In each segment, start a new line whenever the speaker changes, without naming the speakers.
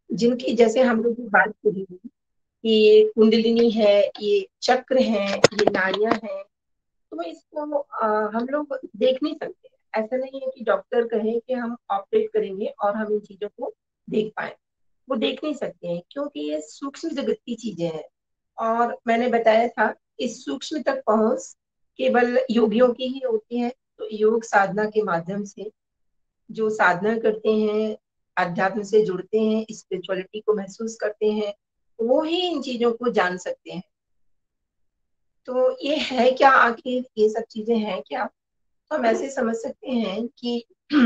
जिनकी जैसे हम लोग बात करेंगे कि ये कुंडलिनी है, ये चक्र है, ये नाड़ियां हैं। तो इसको हम लोग देख नहीं सकते। ऐसा नहीं है कि डॉक्टर कहे कि हम ऑपरेट करेंगे और हम इन चीजों को देख पाए। वो देख नहीं सकते हैं क्योंकि ये सूक्ष्म जगत की चीजें हैं। और मैंने बताया था, इस सूक्ष्म तक पहुंच केवल योगियों की ही होती है। तो योग साधना के माध्यम से जो साधना करते हैं, अध्यात्म से जुड़ते हैं, स्पिरिचुअलिटी को महसूस करते हैं, वो ही इन चीजों को जान सकते हैं। तो ये है क्या, आखिर ये सब चीजें हैं क्या? तो हम ऐसे समझ सकते हैं कि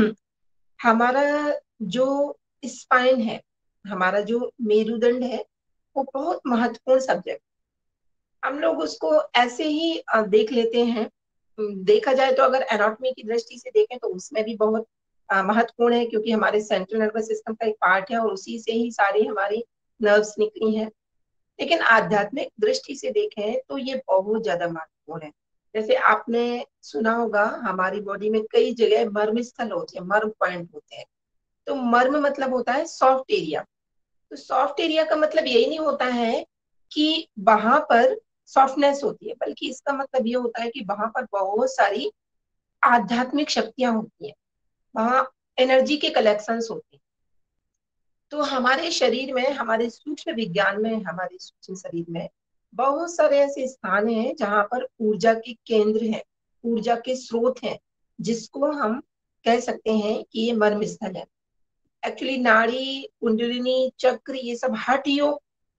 हमारा जो स्पाइन है, हमारा जो मेरुदंड है, वो बहुत महत्वपूर्ण सब्जेक्ट। हम लोग उसको ऐसे ही देख लेते हैं। देखा जाए तो अगर एनाटॉमी की दृष्टि से देखें तो उसमें भी बहुत महत्वपूर्ण है, क्योंकि हमारे सेंट्रल नर्वस सिस्टम का एक पार्ट है और उसी से ही सारी हमारी नर्व्स निकली हैं। लेकिन आध्यात्मिक दृष्टि से देखें तो ये बहुत ज्यादा महत्वपूर्ण है। जैसे आपने सुना होगा, हमारी बॉडी में कई जगह मर्म स्थल होते हैं, मर्म पॉइंट होते हैं। तो मर्म मतलब होता है सॉफ्ट एरिया। तो सॉफ्ट एरिया का मतलब यही नहीं होता है कि वहां पर सॉफ्टनेस होती है, बल्कि इसका मतलब ये होता है कि वहां पर बहुत सारी आध्यात्मिक शक्तियां होती हैं, वहां एनर्जी के कलेक्शंस होते हैं। तो हमारे शरीर में, हमारे सूक्ष्म विज्ञान में, हमारे सूक्ष्म शरीर में बहुत सारे ऐसे स्थान हैं जहां पर ऊर्जा के केंद्र हैं, ऊर्जा के स्रोत हैं, जिसको हम कह सकते हैं कि ये मर्म स्थल है। एक्चुअली नाड़ी, कुंडलिनी, चक्र, ये सब हठ योग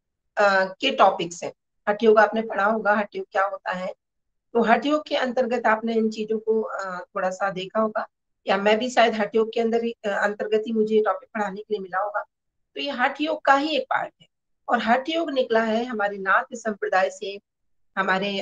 के टॉपिक्स हैं। हठ योग आपने पढ़ा होगा, हठ योग क्या होता है। तो हठ योग के अंतर्गत आपने इन चीजों को थोड़ा सा देखा होगा, या मैं भी शायद हठ योग के अंदर ही अंतर्गत ही मुझे टॉपिक पढ़ाने के लिए मिला होगा। तो ये हठ योग का ही एक पार्ट है। और हठ योग निकला है हमारे नाथ संप्रदाय से, हमारे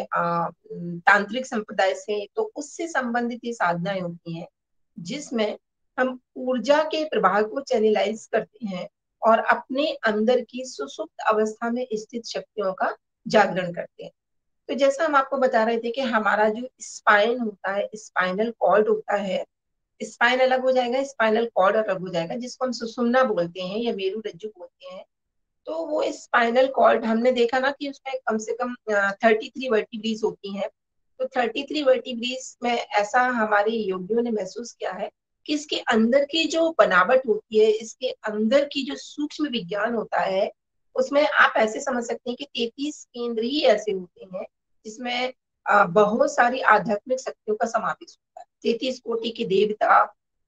तांत्रिक संप्रदाय से। तो उससे संबंधित ये साधनाएं होती हैं जिसमें हम ऊर्जा के प्रवाह को चैनलाइज करते हैं और अपने अंदर की सुसुप्त अवस्था में स्थित शक्तियों का जागरण करते हैं। तो जैसा हम आपको बता रहे थे कि हमारा जो स्पाइन होता है, स्पाइनल कॉर्ड होता है, स्पाइन अलग हो जाएगा, स्पाइनल कॉर्ड अलग हो जाएगा, जिसको हम सुषुम्ना बोलते हैं या मेरु रज्जु बोलते हैं। तो वो स्पाइनल कॉर्ड हमने देखा ना कि उसमें कम से कम 33 वर्टिब्रीज होती हैं। तो 33 वर्टिब्रीज में ऐसा हमारे योगियों ने महसूस किया है कि इसके अंदर की जो बनावट होती है, इसके अंदर की जो सूक्ष्म विज्ञान होता है, उसमें आप ऐसे समझ सकते हैं कि 33 केंद्र ही ऐसे होते हैं जिसमें बहुत सारी आध्यात्मिक शक्तियों का समावेश होता है। 33 कोटि के देवता,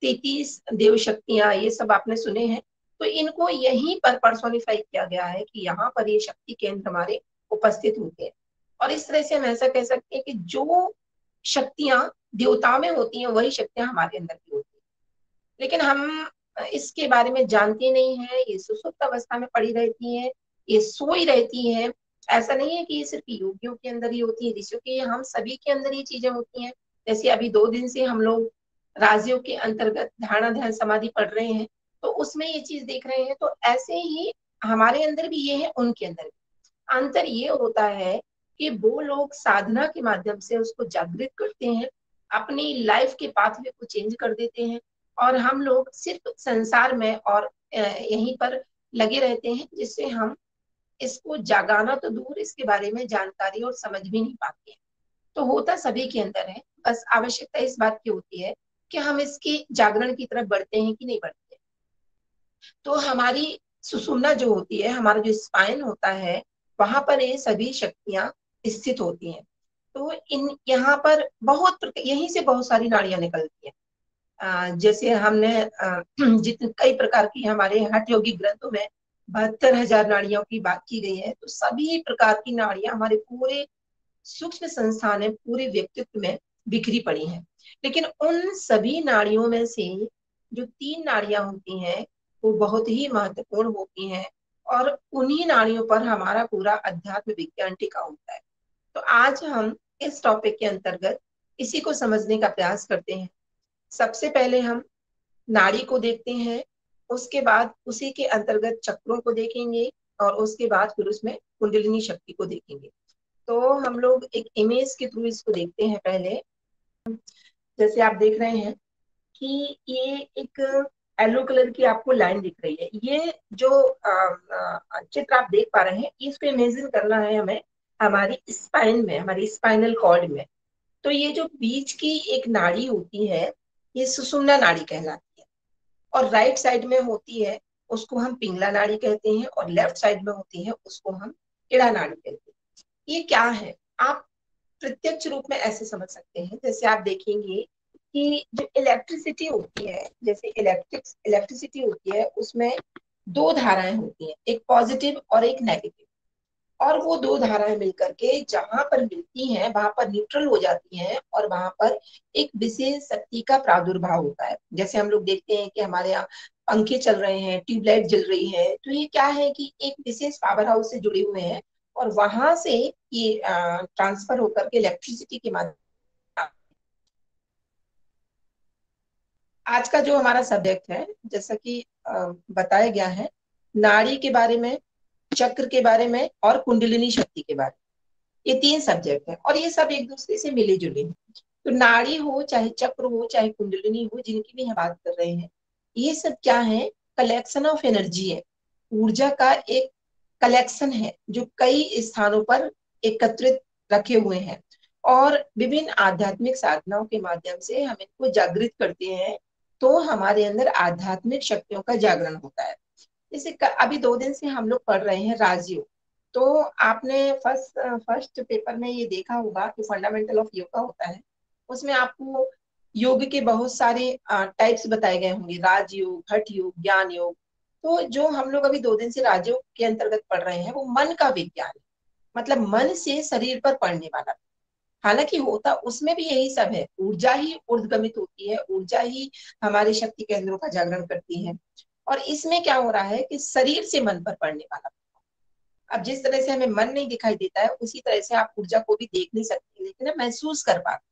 33 देव शक्तियां, ये सब आपने सुने हैं। तो इनको यहीं पर पर्सोनिफाई किया गया है कि यहाँ पर ये शक्ति केंद्र हमारे उपस्थित होते हैं। और इस तरह से हम ऐसा कह सकते हैं कि जो शक्तियां देवताओं में होती हैं, वही शक्तियां हमारे अंदर भी होती हैं। लेकिन हम इसके बारे में जानते नहीं है। ये सुसुप्त अवस्था में पड़ी रहती है, ये सोई रहती है। ऐसा नहीं है कि ये सिर्फ योगियों के अंदर ही होती है, ऋषियों के, हम सभी के अंदर ये चीजें होती हैं। जैसे अभी 2 दिन से हम लोग राजयोग के अंतर्गत धारणा ध्यान समाधि पढ़ रहे हैं, तो उसमें ये चीज देख रहे हैं। तो ऐसे ही हमारे अंदर भी ये है, उनके अंदर भी। अंतर ये होता है कि वो लोग साधना के माध्यम से उसको जागृत करते हैं, अपनी लाइफ के पाथवे को चेंज कर देते हैं। और हम लोग सिर्फ संसार में और यहीं पर लगे रहते हैं, जिससे हम इसको जागाना तो दूर, इसके बारे में जानकारी और समझ भी नहीं पाते हैं। तो होता सभी के अंदर है, बस आवश्यकता इस बात की होती है कि हम इसके जागरण की तरफ बढ़ते हैं कि नहीं बढ़ते। तो हमारी सुषुम्ना जो होती है, हमारा जो स्पाइन होता है, वहां पर ये सभी शक्तियां स्थित होती हैं। तो इन यहाँ पर यहीं से बहुत सारी नाड़ियां निकलती हैं। जैसे हमने जितने कई प्रकार की हमारे हठ योगी ग्रंथों में 72,000 नाड़ियों की बात की गई है। तो सभी प्रकार की नाड़ियां हमारे पूरे सूक्ष्म संस्थान है, पूरे व्यक्तित्व में बिखरी पड़ी हैं। लेकिन उन सभी नाड़ियों में से जो 3 नाड़ियां होती हैं, वो बहुत ही महत्वपूर्ण होती हैं। और उन्हीं नाड़ियों पर हमारा पूरा अध्यात्म विज्ञान टिका होता है। तो आज हम इस टॉपिक के अंतर्गत इसी को समझने का प्रयास करते हैं। सबसे पहले हम नाड़ी को देखते हैं, उसके बाद उसी के अंतर्गत चक्रों को देखेंगे, और उसके बाद फिर उसमें कुंडलिनी शक्ति को देखेंगे। तो हम लोग एक इमेज के थ्रू इसको देखते हैं। पहले जैसे आप देख रहे हैं कि ये एक येलो कलर की आपको लाइन दिख रही है, ये जो चित्र आप देख पा रहे हैं, इसको इमेजिन करना है हमें हमारी स्पाइन में, हमारी स्पाइनल कॉर्ड में। तो ये जो बीच की एक नाड़ी होती है, ये सुषुम्ना नाड़ी कहलाती है। और राइट साइड में होती है, उसको हम पिंगला नाड़ी कहते हैं, और लेफ्ट साइड में होती है, उसको हम इड़ा नाड़ी कहते हैं। ये क्या है, आप प्रत्यक्ष रूप में ऐसे समझ सकते हैं, जैसे आप देखेंगे कि जो इलेक्ट्रिसिटी होती है, जैसे इलेक्ट्रिसिटी होती है, उसमें दो धाराएं होती हैं, एक पॉजिटिव और एक नेगेटिव। और वो दो धाराएं मिलकर के जहां पर मिलती हैं वहां पर न्यूट्रल हो जाती हैं, और वहां पर एक विशेष शक्ति का प्रादुर्भाव होता है। जैसे हम लोग देखते हैं कि हमारे यहाँ पंखे चल रहे हैं, ट्यूबलाइट जल रही है, तो ये क्या है कि एक विशेष पावर हाउस से जुड़े हुए हैं, और वहां से ये ट्रांसफर होकर के इलेक्ट्रिसिटी के माध्यम। आज का जो हमारा सब्जेक्ट है, जैसा कि बताया गया है, नाड़ी के बारे में, चक्र के बारे में, और कुंडलिनी शक्ति के बारे में, ये तीन सब्जेक्ट है, और ये सब एक दूसरे से मिले जुले हैं। तो नाड़ी हो, चाहे चक्र हो, चाहे कुंडलिनी हो, जिनकी भी हम बात कर रहे हैं, ये सब क्या है, कलेक्शन ऑफ एनर्जी है। ऊर्जा का एक कलेक्शन है जो कई स्थानों पर एकत्रित रखे हुए हैं, और विभिन्न आध्यात्मिक साधनाओं के माध्यम से हम इनको जागृत करते हैं, तो हमारे अंदर आध्यात्मिक शक्तियों का जागरण होता है। जैसे अभी 2 दिन से हम लोग पढ़ रहे हैं राजयोग। तो आपने फर्स्ट पेपर में ये देखा होगा कि फंडामेंटल ऑफ योगा होता है, उसमें आपको योग के बहुत सारे टाइप्स बताए गए होंगे, राजयोग, हठ योग, ज्ञान योग। तो जो हम लोग अभी 2 दिन से राजयोग के अंतर्गत पढ़ रहे हैं, वो मन का विज्ञान है, मतलब मन से शरीर पर पड़ने वाला। हालांकि होता उसमें भी यही सब है, ऊर्जा ही ऊर्ध्वगमित होती है, ऊर्जा ही हमारे शक्ति केंद्रों का जागरण करती है। और इसमें क्या हो रहा है कि शरीर से मन पर पड़ने वाला। अब जिस तरह से हमें मन नहीं दिखाई देता है, उसी तरह से आप ऊर्जा को भी देख नहीं सकते, लेकिन आप महसूस कर पाते।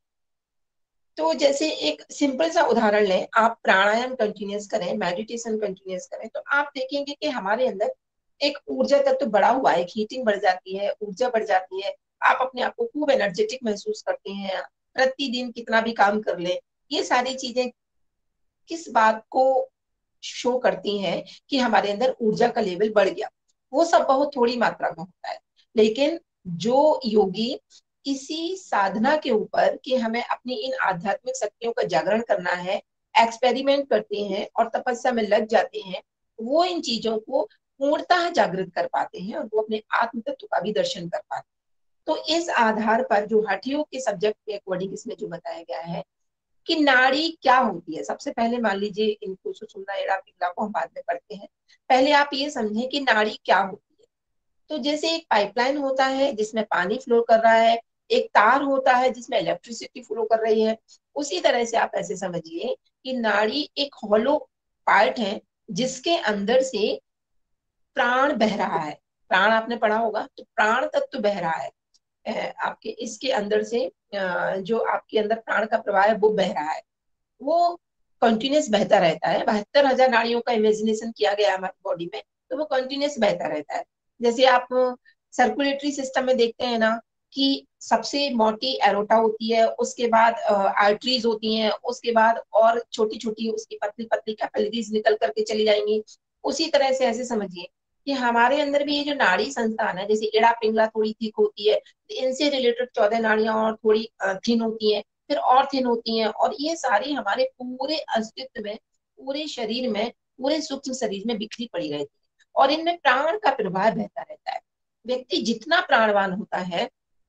तो जैसे एक सिंपल सा उदाहरण लें, आप प्राणायाम कंटिन्यूस करें, मेडिटेशन कंटिन्यूस करें, तो आप देखेंगे कि हमारे अंदर एक ऊर्जा तत्व बढ़ा हुआ है, हीटिंग बढ़ जाती है, ऊर्जा बढ़ जाती है। आप अपने आप को खूब एनर्जेटिक महसूस करते हैं, प्रतिदिन कितना भी काम कर ले। ये सारी चीजें किस बात को शो करती हैं कि हमारे अंदर ऊर्जा का लेवल बढ़ गया। वो सब बहुत थोड़ी मात्रा में होता है, लेकिन जो योगी इसी साधना के ऊपर कि हमें अपनी इन आध्यात्मिक शक्तियों का जागरण करना है, एक्सपेरिमेंट करते हैं और तपस्या में लग जाते हैं, वो इन चीजों को पूर्णतः जागृत कर पाते हैं, और वो अपने आत्म तत्व का भी दर्शन कर पाते हैं। तो इस आधार पर जो हठ योग के सब्जेक्ट के अकॉर्डिंग इसमें जो बताया गया है कि नाड़ी क्या होती है, सबसे पहले मान लीजिए, इनको सुषुम्ना, एड़ा, पिंगला को हम बाद में पढ़ते हैं। पहले आप ये समझें कि नाड़ी क्या होती है। तो जैसे एक पाइपलाइन होता है जिसमें पानी फ्लो कर रहा है, एक तार होता है जिसमें इलेक्ट्रिसिटी फ्लो कर रही है, उसी तरह से आप ऐसे समझिए कि नाड़ी एक हॉलो पार्ट है, जिसके अंदर से प्राण बह रहा है। प्राण आपने पढ़ा होगा, तो प्राण तत्व बह रहा है आपके इसके अंदर से। जो आपके अंदर प्राण का प्रवाह है वो बह रहा है, वो कंटिन्यूस बहता रहता है। 72,000 नाड़ियों का इमेजिनेशन किया गया है हमारी बॉडी में, तो वो कंटिन्यूस बहता रहता है। जैसे आप सर्कुलेटरी सिस्टम में देखते हैं ना, कि सबसे मोटी एरोटा होती है, उसके बाद आर्टरीज होती हैं, उसके बाद और छोटी छोटी उसकी पतली पतली कैपिलरीज निकल करके चली जाएंगी। उसी तरह से ऐसे समझिए कि हमारे अंदर भी ये जो नाड़ी संस्थान है, जैसे एड़ा, पिंगला थोड़ी थिक होती है, तो इनसे रिलेटेड 14 नाड़ियां और थोड़ी थिन होती हैं, फिर और थिन होती हैं, और ये सारी हमारे पूरे अस्तित्व में, पूरे शरीर में, पूरे सूक्ष्म शरीर में बिखरी पड़ी रहती है, और इनमें प्राण का प्रवाह बहता रहता है। व्यक्ति जितना प्राणवान होता है,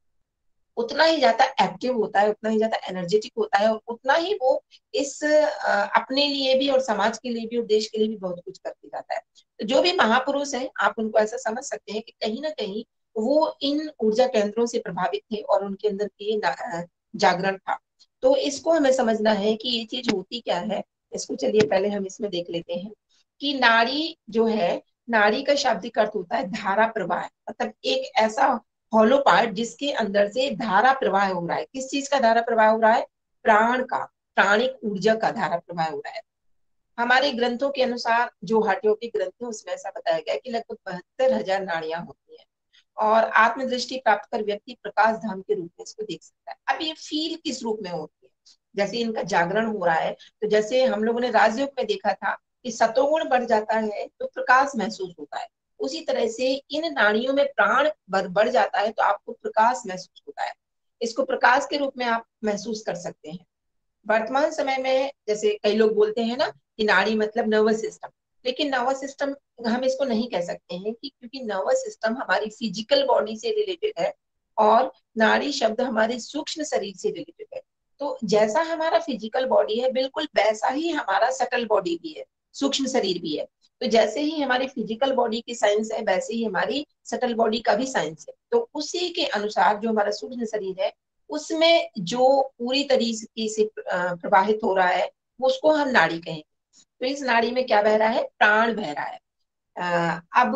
उतना ही ज्यादा एक्टिव होता है, उतना ही ज्यादा एनर्जेटिक होता है, और उतना ही वो इस अपने लिए भी और समाज के लिए भी और देश के लिए भी बहुत कुछ करके जाता है। तो जो भी महापुरुष है, आप उनको ऐसा समझ सकते हैं कि कहीं ना कहीं वो इन ऊर्जा केंद्रों से प्रभावित थे, और उनके अंदर के जागरण था। तो इसको हमें समझना है कि ये चीज होती क्या है। इसको चलिए पहले हम इसमें देख लेते हैं कि नाड़ी जो है, नाड़ी का शाब्दिक अर्थ होता है धारा प्रवाह, मतलब एक ऐसा हॉलो पार्ट जिसके अंदर से धारा प्रवाह हो रहा है। किस चीज का धारा प्रवाह हो रहा है? प्राण का, प्राणिक ऊर्जा का धारा प्रवाह हो रहा है। हमारे ग्रंथों के अनुसार, जो हठयोग के ग्रंथ है, उसमें ऐसा बताया गया है कि लगभग 72,000 नाड़ियां होती हैं, और आत्मदृष्टि प्राप्त कर व्यक्ति प्रकाश धाम के रूप में इसको देख सकता है। अब ये फील किस रूप में होती है? जैसे इनका जागरण हो रहा है, तो जैसे हम लोगों ने राजयोग में देखा था कि सतोगुण बढ़ जाता है तो प्रकाश महसूस होता है। उसी तरह से इन नाड़ियों में प्राण बढ़ जाता है तो आपको प्रकाश महसूस होता है। इसको प्रकाश के रूप में आप महसूस कर सकते हैं। वर्तमान समय में जैसे कई लोग बोलते हैं ना कि नाड़ी मतलब नर्वस सिस्टम, लेकिन नर्वस सिस्टम हम इसको नहीं कह सकते हैं कि क्योंकि नर्वस सिस्टम हमारी फिजिकल बॉडी से रिलेटेड है और नाड़ी शब्द हमारे सूक्ष्म शरीर से रिलेटेड है। तो जैसा हमारा फिजिकल बॉडी है बिल्कुल वैसा ही हमारा सटल बॉडी भी है, सूक्ष्म शरीर भी है। तो जैसे ही हमारी फिजिकल बॉडी की साइंस है वैसे ही हमारी सटल बॉडी का भी साइंस है। तो उसी के अनुसार जो हमारा सूक्ष्म शरीर है उसमें जो पूरी तरीके से प्रवाहित हो रहा है उसको हम नाड़ी कहेंगे। तो इस नाड़ी में क्या बह रहा है, प्राण बह रहा है। अब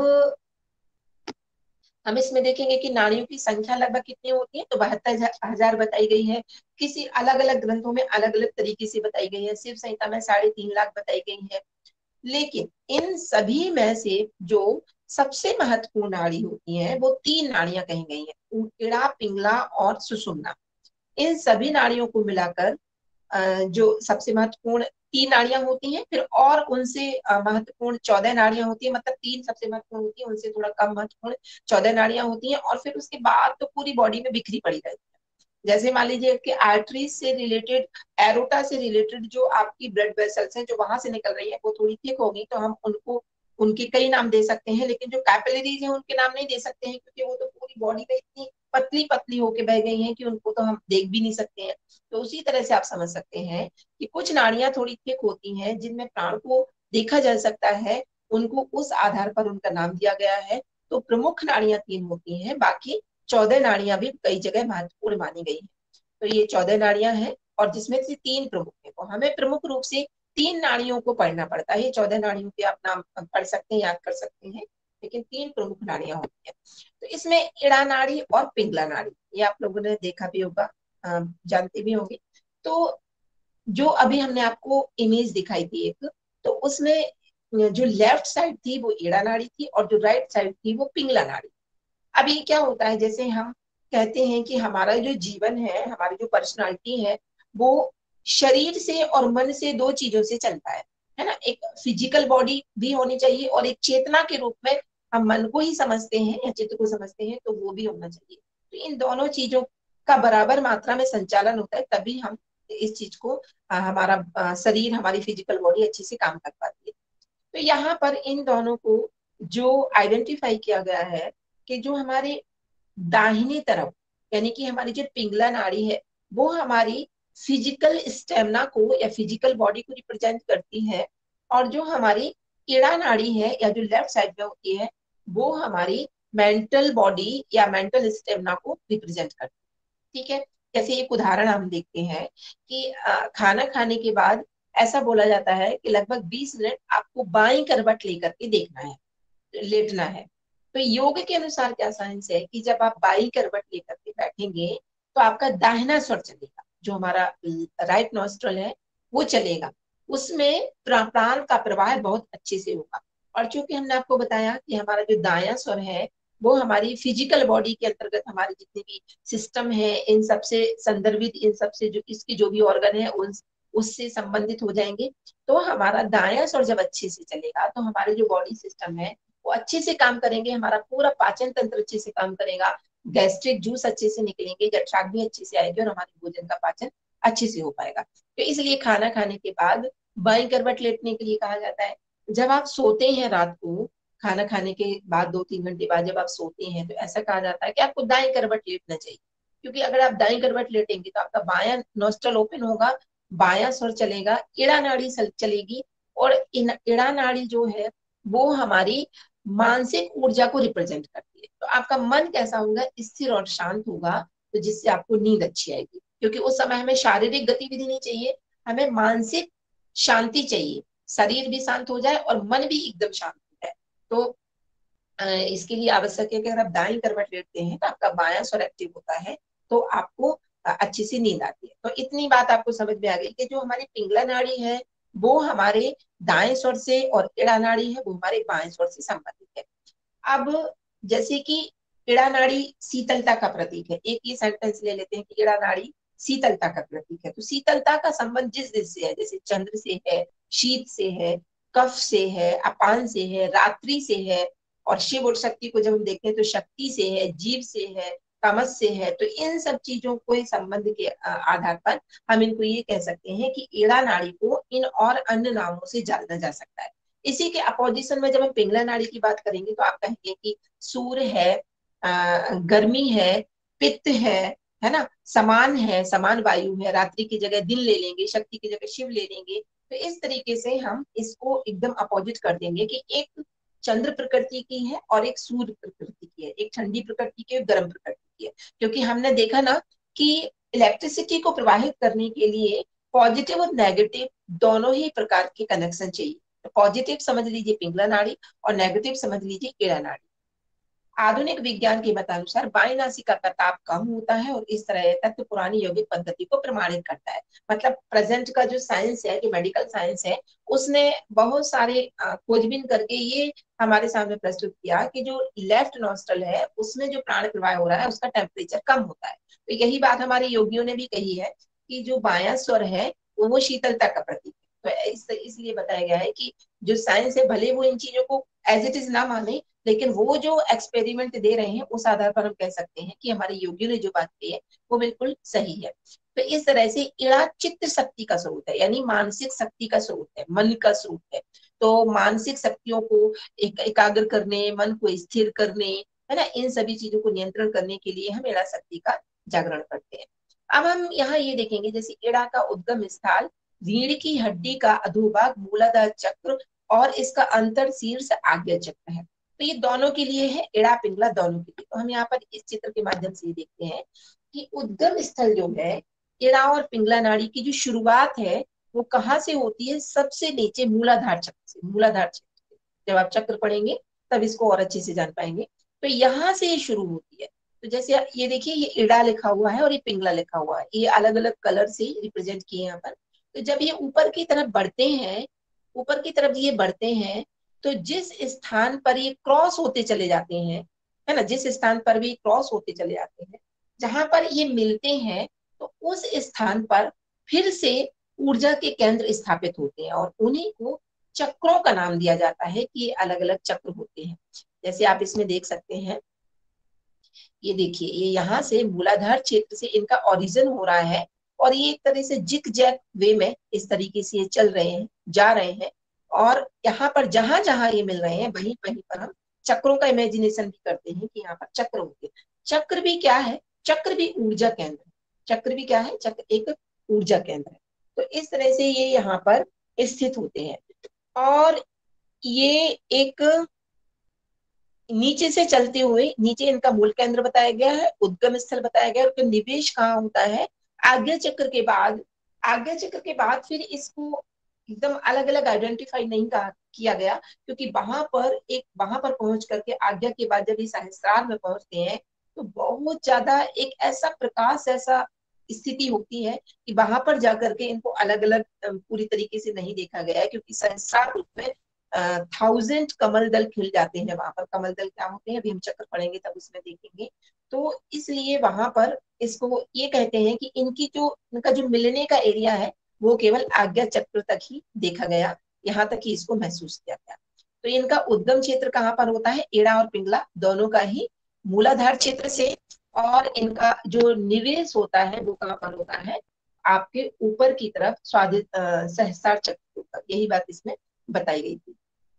हम इसमें देखेंगे कि नाड़ियों की संख्या लगभग कितनी होती है, तो 72,000 बताई गई है। किसी अलग अलग ग्रंथों में अलग अलग तरीके से बताई गई है। शिव संहिता में 3.5 लाख बताई गई है। लेकिन इन सभी में से जो सबसे महत्वपूर्ण नाड़ी होती है वो 3 नाड़ियां कही गई है, इड़ा, पिंगला और सुषुम्ना। इन सभी नाड़ियों को मिलाकर जो सबसे महत्वपूर्ण 3 नाड़ियां होती हैं, फिर और उनसे महत्वपूर्ण 14 नाड़ियां होती है, मतलब 3 सबसे महत्वपूर्ण होती है, उनसे थोड़ा कम महत्वपूर्ण 14 नाड़ियां होती हैं। और फिर उसके बाद तो पूरी बॉडी में बिखरी पड़ी रहती है। जैसे मान लीजिए कि आर्टरीज से रिलेटेड, एरोटा से रिलेटेड जो आपकी ब्लड वेसल्स हैं जो वहां से निकल रही है वो थोड़ी थिक होगी तो हम उनको उनके कई नाम दे सकते हैं, लेकिन जो कैपिलरीज हैं उनके नाम नहीं दे सकते हैं क्योंकि वो तो पूरी बॉडी में इतनी पतली पतली होके बह गई हैं कि उनको तो हम देख भी नहीं सकते हैं। तो उसी तरह से आप समझ सकते हैं कि कुछ नाड़ियां थोड़ी थिक होती हैं जिनमें प्राण को देखा जा सकता है, उनको उस आधार पर उनका नाम दिया गया है। तो प्रमुख नाड़ियां 3 होती हैं, बाकी 14 नाड़ियां भी कई जगह महत्वपूर्ण मानी गई है। तो ये 14 नाड़ियां हैं और जिसमें से 3 प्रमुख है, तो हमें प्रमुख रूप से 3 नाड़ियों को पढ़ना पड़ता है। 14 नाड़ियों के आप नाम पढ़ सकते हैं, याद कर सकते हैं, लेकिन 3 प्रमुख नाड़ियां होती हैं। तो इसमें इड़ा नाड़ी और पिंगला नाड़ी ये आप लोगों ने देखा भी होगा, जानते भी होंगे। तो जो अभी हमने आपको इमेज दिखाई थी एक, तो उसमें जो लेफ्ट साइड थी वो इड़ा नाड़ी थी और जो राइट साइड थी वो पिंगला नाड़ी। अब ये क्या होता है, जैसे हम कहते हैं कि हमारा जो जीवन है, हमारी जो पर्सनालिटी है, वो शरीर से और मन से 2 चीजों से चलता है ना। एक फिजिकल बॉडी भी होनी चाहिए और एक चेतना के रूप में हम मन को ही समझते हैं या चित्त को समझते हैं तो वो भी होना चाहिए। तो इन दोनों चीजों का बराबर मात्रा में संचालन होता है तभी हम इस चीज को हमारा शरीर, हमारी फिजिकल बॉडी अच्छे से काम कर पाती है। तो यहाँ पर इन दोनों को जो आइडेंटिफाई किया गया है कि जो हमारे दाहिनी तरफ यानी कि हमारी जो पिंगला नाड़ी है वो हमारी फिजिकल स्टेमिना को या फिजिकल बॉडी को रिप्रेजेंट करती है, और जो हमारी इड़ा नाड़ी है या जो लेफ्ट साइड में होती है वो हमारी मेंटल बॉडी या मेंटल स्टेमिना को रिप्रेजेंट करती है। ठीक है, जैसे एक उदाहरण हम देखते हैं कि खाना खाने के बाद ऐसा बोला जाता है कि लगभग 20 मिनट आपको बाईं करवट लेकर के देखना है, लेटना है। तो योग के अनुसार क्या साइंस है कि जब आप बाई करवट लेकर के बैठेंगे तो आपका दाहिना स्वर चलेगा, जो हमारा राइट नॉस्ट्रल है वो चलेगा, उसमें प्राण का प्रवाह बहुत अच्छे से होगा। और चूंकि हमने आपको बताया कि हमारा जो दायां स्वर है वो हमारी फिजिकल बॉडी के अंतर्गत हमारे जितने भी सिस्टम है इन सबसे संदर्भित, इन सबसे जो इसकी जो भी ऑर्गन है उन उससे संबंधित हो जाएंगे। तो हमारा दायां स्वर जब अच्छे से चलेगा तो हमारे जो बॉडी सिस्टम है वो अच्छे से काम करेंगे, हमारा पूरा पाचन तंत्र अच्छे से काम करेगा, गैस्ट्रिक जूस अच्छे से निकलेंगे, जठराग्नि भी अच्छे से आएगी और हमारे भोजन का पाचन अच्छे से हो पाएगा। तो इसलिए खाना खाने के बाद बाईं करवट लेटने के लिए कहा जाता है। जब आप सोते हैं रात को, खाना खाने के बाद 2-3 घंटे बाद जब आप सोते हैं तो ऐसा कहा जाता है कि आपको दाईं करवट लेटना चाहिए, क्योंकि अगर आप दाईं करवट लेटेंगे तो आपका बायां नोस्ट्रल ओपन होगा, बायां स्वर चलेगा, इड़ा नाड़ी चलेगी। और इड़ा नाड़ी जो है वो हमारी मानसिक ऊर्जा को रिप्रेजेंट करती है। तो आपका मन कैसा होगा, स्थिर और शांत होगा, तो जिससे आपको नींद अच्छी आएगी, क्योंकि उस समय हमें शारीरिक गतिविधि नहीं चाहिए, हमें मानसिक शांति चाहिए, शरीर भी शांत हो जाए और मन भी एकदम शांत हो जाए। तो इसके लिए आवश्यक है कि अगर आप दाईं करवट लेटते हैं तो आपका बायां स्वर एक्टिव होता है, तो आपको अच्छी सी नींद आती है। तो इतनी बात आपको समझ में आ गई कि जो हमारी पिंगला नाड़ी है वो हमारे दाएं स्वर से और इड़ा नाड़ी है वो हमारे बाएं स्वर से संबंधित है। अब जैसे कि इड़ा नाड़ी शीतलता का प्रतीक है, एक ये सेंटेंस ले लेते हैं कि इड़ा नाड़ी शीतलता का प्रतीक है। तो शीतलता का संबंध जिस दिश से है, जैसे चंद्र से है, शीत से है, कफ से है, अपान से है, रात्रि से है, और शिव और शक्ति को जब हम देखते हैं तो शक्ति से है, जीव से है, तमस से है। तो इन सब चीजों को इस संबंध के आधार पर हम इनको ये कह सकते हैं कि ईड़ा नाड़ी को इन और अन्य नामों से जाना जा सकता है। इसी के अपोजिशन में जब हम पिंगला नाड़ी की बात करेंगे तो आप कहेंगे कि सूर्य है, गर्मी है, पित्त है ना, समान है, समान वायु है, रात्रि की जगह दिन ले लेंगे, शक्ति की जगह शिव ले लेंगे। तो इस तरीके से हम इसको एकदम अपोजिट कर देंगे कि एक चंद्र प्रकृति की है और एक सूर्य प्रकृति की है, एक ठंडी प्रकृति की है, गर्म प्रकृति की है। क्योंकि हमने देखा ना कि इलेक्ट्रिसिटी को प्रवाहित करने के लिए पॉजिटिव और नेगेटिव दोनों ही प्रकार के कनेक्शन चाहिए। तो पॉजिटिव समझ लीजिए पिंगला नाड़ी और नेगेटिव समझ लीजिए ईड़ा नाड़ी। आधुनिक विज्ञान के मतानुसार बाएं नासिका का ताप कम होता है और इस तरह यह तथ्य पुरानी यौगिक पद्धति को प्रमाणित करता है। मतलब प्रेजेंट का जो साइंस है, जो मेडिकल साइंस है, उसने बहुत सारे खोजबीन करके ये हमारे सामने प्रस्तुत किया कि जो लेफ्ट नॉस्ट्रल है उसमें जो प्राण प्रवाह हो रहा है उसका टेम्परेचर कम होता है। तो यही बात हमारे योगियों ने भी कही है कि जो बायां स्वर है वो शीतलता का प्रतीक है। तो इसलिए बताया गया है कि जो साइंस है भले वो इन चीजों को एज इट इज ना माने, लेकिन वो जो एक्सपेरिमेंट दे रहे हैं उस आधार पर हम कह सकते हैं कि हमारे योगियों ने जो बात की है वो बिल्कुल सही है। तो इस तरह से इड़ा चित्त शक्ति का स्रोत है, यानी मानसिक शक्ति का स्रोत है, मन का स्रोत है। तो मानसिक शक्तियों को एकाग्र करने, मन को स्थिर करने, है ना, इन सभी चीजों को नियंत्रण करने के लिए हम इड़ा शक्ति का जागरण करते हैं। अब हम यहाँ ये देखेंगे जैसे इड़ा का उद्गम स्थान रीढ़ की हड्डी का अधोभाग मूलाधार चक्र और इसका अंतर शीर्ष आज्ञा चक्र है। तो ये दोनों के लिए है, इड़ा पिंगला दोनों के लिए। तो हम यहाँ पर इस चित्र के माध्यम से ये देखते हैं कि उद्गम स्थल जो है इड़ा और पिंगला नाड़ी की जो शुरुआत है वो कहाँ से होती है, सबसे नीचे मूलाधार चक्र से। मूलाधार चक्र से जब आप चक्र पढ़ेंगे तब इसको और अच्छे से जान पाएंगे। तो यहाँ से ये शुरू होती है। तो जैसे ये देखिए ये इड़ा लिखा हुआ है और ये पिंगला लिखा हुआ है, ये अलग अलग कलर से रिप्रेजेंट किए यहाँ पर। तो जब ये ऊपर की तरफ बढ़ते हैं, ऊपर की तरफ ये बढ़ते हैं, तो जिस स्थान पर ये क्रॉस होते चले जाते हैं, है ना, जिस स्थान पर भी क्रॉस होते चले जाते हैं, जहां पर ये मिलते हैं, तो उस स्थान पर फिर से ऊर्जा के केंद्र स्थापित होते हैं और उन्हीं को चक्रों का नाम दिया जाता है कि ये अलग अलग चक्र होते हैं। जैसे आप इसमें देख सकते हैं, ये देखिए ये यहाँ से मूलाधार क्षेत्र से इनका ओरिजिन हो रहा है और ये एक तरह से जिग जैग वे में इस तरीके से ये चल रहे हैं, जा रहे हैं। और यहाँ पर जहां जहां ये मिल रहे हैं वहीं वहीं पर हम चक्रों का इमेजिनेशन भी करते हैं कि यहाँ पर चक्र होते हैं। चक्र भी क्या है, चक्र भी ऊर्जा केंद्र है। चक्र भी क्या है, चक्र एक ऊर्जा केंद्र है। तो इस तरह से ये यहाँ पर स्थित होते हैं और ये एक नीचे से चलते हुए, नीचे इनका मूल केंद्र बताया गया है, उद्गम स्थल बताया गया है, और निवेश कहाँ होता है, आज्ञा चक्र के बाद। आज्ञा चक्र के बाद फिर इसको एकदम अलग अलग आइडेंटिफाई नहीं किया गया, क्योंकि वहां पर पहुंच करके आज्ञा के बाद जब ये सहस्त्रार में पहुंचते हैं तो बहुत ज्यादा एक ऐसा प्रकाश, ऐसा स्थिति होती है कि वहां पर जाकर के इनको अलग अलग पूरी तरीके से नहीं देखा गया है, क्योंकि सहस्त्रार रूप में 1000 कमल दल खिल जाते हैं। वहां पर कमल दल क्या होते हैं अभी हम चक्र पढ़ेंगे तब उसमें देखेंगे। तो इसलिए वहां पर इसको ये कहते हैं कि इनका जो मिलने का एरिया है वो केवल आज्ञा चक्र तक ही देखा गया, यहाँ तक ही इसको महसूस किया गया। तो इनका उद्गम क्षेत्र कहाँ पर होता है, एड़ा और पिंगला दोनों का ही मूलाधार क्षेत्र से। और इनका जो निवेश होता है वो कहाँ पर होता है, आपके ऊपर की तरफ स्वादिष्ट सहस्त्रार चक्र के ऊपर। यही बात इसमें बताई गई थी।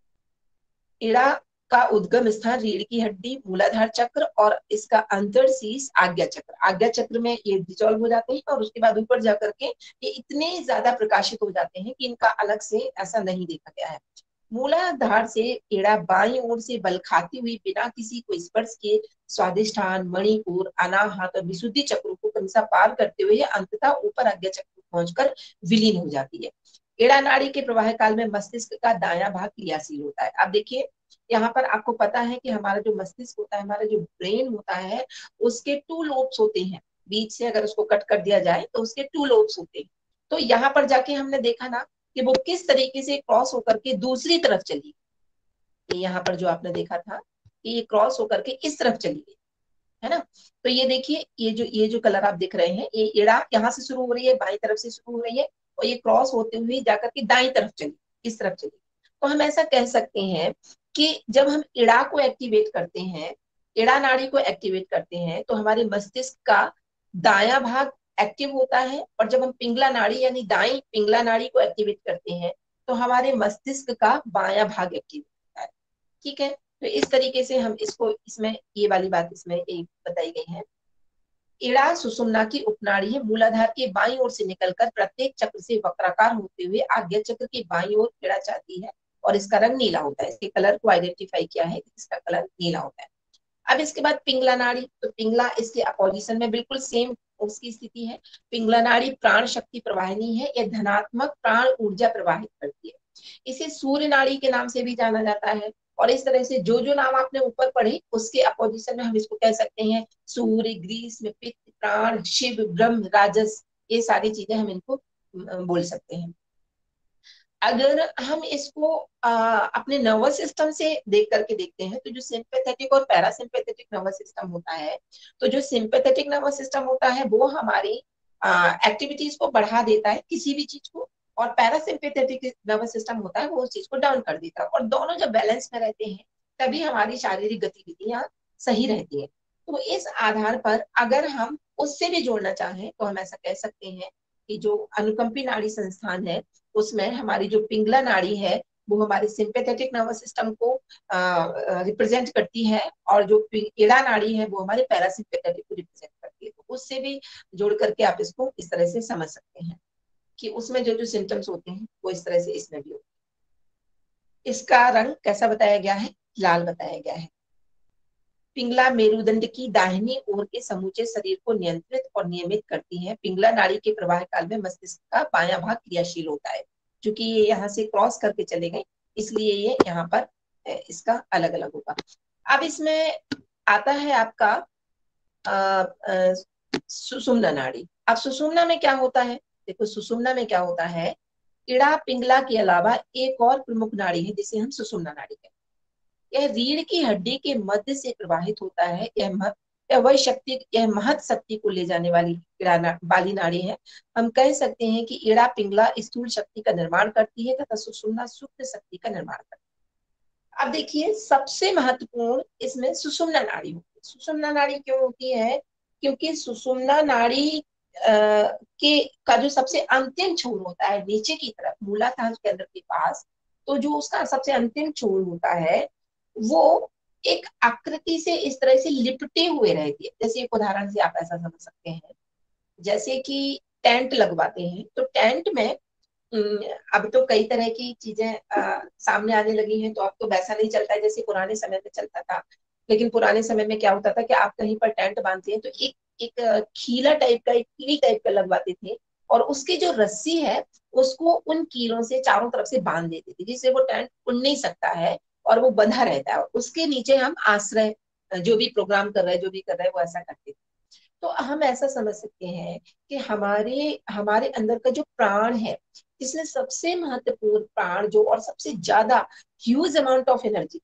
इड़ा का उद्गम स्थान रीढ़ की हड्डी, मूलाधार चक्र और इसका अंतरशीष आज्ञा चक्र। आज्ञा चक्र में ये डिसॉल्व हो जाते हैं और उसके बाद ऊपर जाकर के ये इतने ज्यादा प्रकाशित हो जाते हैं कि इनका अलग से ऐसा नहीं देखा गया है। मूलाधार से इड़ा बाईं ओर से बल खाती हुई बिना किसी को स्पर्श के स्वादिष्ठान, मणिपुर, अनाहत और विशुद्धि चक्रों को क्रमशः पार करते हुए अंततः ऊपर आज्ञा चक्र पहुंचकर विलीन हो जाती है। इड़ा नाड़ी के प्रवाह काल में मस्तिष्क का दायां भाग क्रियाशील होता है। अब देखिए यहाँ पर आपको पता है कि हमारा जो मस्तिष्क होता है, हमारा जो ब्रेन होता है, उसके 2 लोब्स होते हैं। बीच से अगर उसको कट कर दिया जाए तो उसके 2 लोब्स होते हैं। तो यहाँ पर जाके हमने देखा ना कि वो किस तरीके से क्रॉस होकर के दूसरी तरफ चली। यहाँ पर जो आपने देखा था कि ये क्रॉस होकर के इस तरफ चली गई, है ना। तो ये देखिए ये जो कलर आप दिख रहे हैं, ये इड़ा यहाँ से शुरू हो रही है, बाई तरफ से शुरू हो रही है और ये क्रॉस होते हुए जाकर के दाई तरफ चली, इस तरफ चली। तो हम ऐसा कह सकते हैं कि जब हम इड़ा को एक्टिवेट करते हैं, इड़ा नाड़ी को एक्टिवेट करते हैं, तो हमारे मस्तिष्क का दायां भाग एक्टिव होता है, और जब हम पिंगला नाड़ी यानी दाई पिंगला नाड़ी को एक्टिवेट करते हैं तो हमारे मस्तिष्क का बायां भाग एक्टिव होता है। ठीक है, तो इस तरीके से हम इसको, इसमें ये वाली बात इसमें एक बताई गई है। इड़ा सुषुम्ना की उपनाड़ी है, मूलाधार के बाईं ओर से निकलकर प्रत्येक चक्र से वक्राकार होते हुए आज्ञा चक्र की बाईं ओर इड़ा जाती है, और इसका रंग नीला होता है। इसके कलर को आइडेंटिफाई किया है, इसका कलर नीला होता है। अब इसके बाद पिंगला नाड़ी, तो पिंगला इसके अपोजिशन में बिल्कुल सेम उसकी स्थिति है। पिंगला नाड़ी प्राण शक्ति प्रवाहिनी है, यह धनात्मक प्राण ऊर्जा प्रवाहित करती है। इसे सूर्य नाड़ी के नाम से भी जाना जाता है। और इस तरह से जो जो नाम आपने ऊपर पढ़े उसके अपोजिशन में हम इसको कह सकते हैं सूर्य, ग्रीष्म, पित्त, प्राण, शिव, ब्रह्म, राजस, ये सारी चीजें हम इनको बोल सकते हैं। अगर हम इसको अपने नर्वस सिस्टम से देख करके देखते हैं, तो जो सिंपैथेटिक और पैरासिम्पैथेटिक नर्वस सिस्टम होता है, तो जो सिंपैथेटिक नर्वस सिस्टम होता है वो हमारी एक्टिविटीज को बढ़ा देता है, किसी भी चीज को, और पैरासिम्पैथेटिक नर्वस सिस्टम होता है वो उस चीज को डाउन कर देता है। और दोनों जब बैलेंस में रहते हैं तभी हमारी शारीरिक गतिविधियां सही रहती है। तो इस आधार पर अगर हम उससे भी जोड़ना चाहें तो हम ऐसा कह सकते हैं कि जो अनुकंपी नाड़ी संस्थान है उसमें हमारी जो पिंगला नाड़ी है वो हमारे सिंपैथेटिक नर्वस सिस्टम को रिप्रेजेंट करती है, और जो इड़ा नाड़ी है वो हमारे पैरासिम्पैथेटिक को रिप्रेजेंट करती है। तो उससे भी जोड़ करके आप इसको इस तरह से समझ सकते हैं कि उसमें जो जो सिम्टम्स होते हैं वो इस तरह से इसमें भी होते हैं। इसका रंग कैसा बताया गया है? लाल बताया गया है। पिंगला मेरुदंड की दाहिनी ओर के समूचे शरीर को नियंत्रित और नियमित करती है। पिंगला नाड़ी के प्रवाह काल में मस्तिष्क का बायां भाग क्रियाशील होता है। क्योंकि ये यहाँ से क्रॉस करके चले गए इसलिए ये यहाँ पर इसका अलग अलग होगा। अब इसमें आता है आपका सुषुम्ना नाड़ी। अब सुषुम्ना में क्या होता है? देखो सुषुम्ना में क्या होता है, इड़ा पिंगला के अलावा एक और प्रमुख नाड़ी है जिसे हम सुषुम्ना नाड़ी कहते हैं। यह रीढ़ की हड्डी के मध्य से प्रवाहित होता है। यह वही शक्ति, यह महत शक्ति को ले जाने वाली नाड़ी है। हम कह सकते हैं कि इड़ा पिंगला स्थूल शक्ति का निर्माण करती है तथा सुषुम्ना सूक्ष्म शक्ति का निर्माण करती है। अब देखिए सबसे महत्वपूर्ण इसमें सुषुम्ना नाड़ी होती है। सुषुम्ना नाड़ी क्यों होती है? क्योंकि सुषुम्ना नाड़ी के का जो सबसे अंतिम छोर होता है नीचे की तरफ मूलाधार केंद्र के पास, तो जो उसका सबसे अंतिम छोर होता है वो एक आकृति से इस तरह से लिपटे हुए रहती है। जैसे एक उदाहरण से आप ऐसा समझ सकते हैं, जैसे कि टेंट लगवाते हैं तो टेंट में अब तो कई तरह की चीजें सामने आने लगी हैं, तो अब तो वैसा नहीं चलता है जैसे पुराने समय में चलता था। लेकिन पुराने समय में क्या होता था कि आप कहीं पर टेंट बांधते हैं तो एक एक खीला टाइप का, एक कील टाइप का लगवाते थे, और उसकी जो रस्सी है उसको उन कीलों से चारों तरफ से बांध देते थे जिससे वो टेंट उड़ नहीं सकता है और वो बंधा रहता है। उसके नीचे हम आश्रय, जो भी प्रोग्राम कर रहे हैं, जो भी कर रहे हैं वो ऐसा करते थे। तो हम ऐसा समझ सकते हैं कि हमारे हमारे अंदर का जो प्राण है, इसमें सबसे महत्वपूर्ण प्राण जो और सबसे ज्यादा ह्यूज अमाउंट ऑफ एनर्जी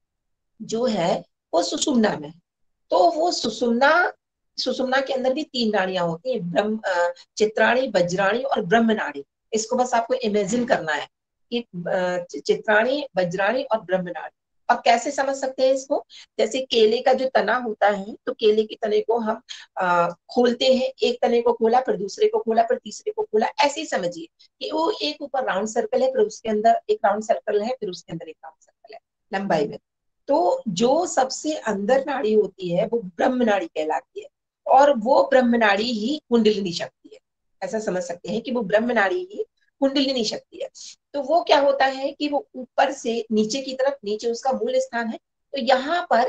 जो है वो सुषुम्ना में। तो वो सुषुम्ना सुषुम्ना के अंदर भी तीन नाड़ियां होती हैं, चित्राणी, वज्राणी और ब्रह्म नाड़ी। इसको बस आपको इमेजिन करना है कि चित्राणी, वज्राणी और ब्रह्म नाड़ी। अब कैसे समझ सकते हैं इसको? जैसे केले का जो तना होता है तो केले के तने को हम खोलते हैं, एक तने को खोला फिर दूसरे को खोला फिर तीसरे को खोला, ऐसे ही समझिए कि वो एक ऊपर राउंड सर्कल है, फिर उसके अंदर एक राउंड सर्कल है, फिर उसके अंदर एक राउंड सर्कल है लंबाई में। तो जो सबसे अंदर नाड़ी होती है वो ब्रह्म नाड़ी कहलाती है, और वो ब्रह्म नाड़ी ही कुंडलिनी शक्ति है। ऐसा समझ सकते हैं कि वो ब्रह्म नाड़ी ही कुंडलिनी शक्ति है। तो वो क्या होता है कि वो ऊपर से नीचे की तरफ, नीचे उसका मूल स्थान है, तो यहाँ पर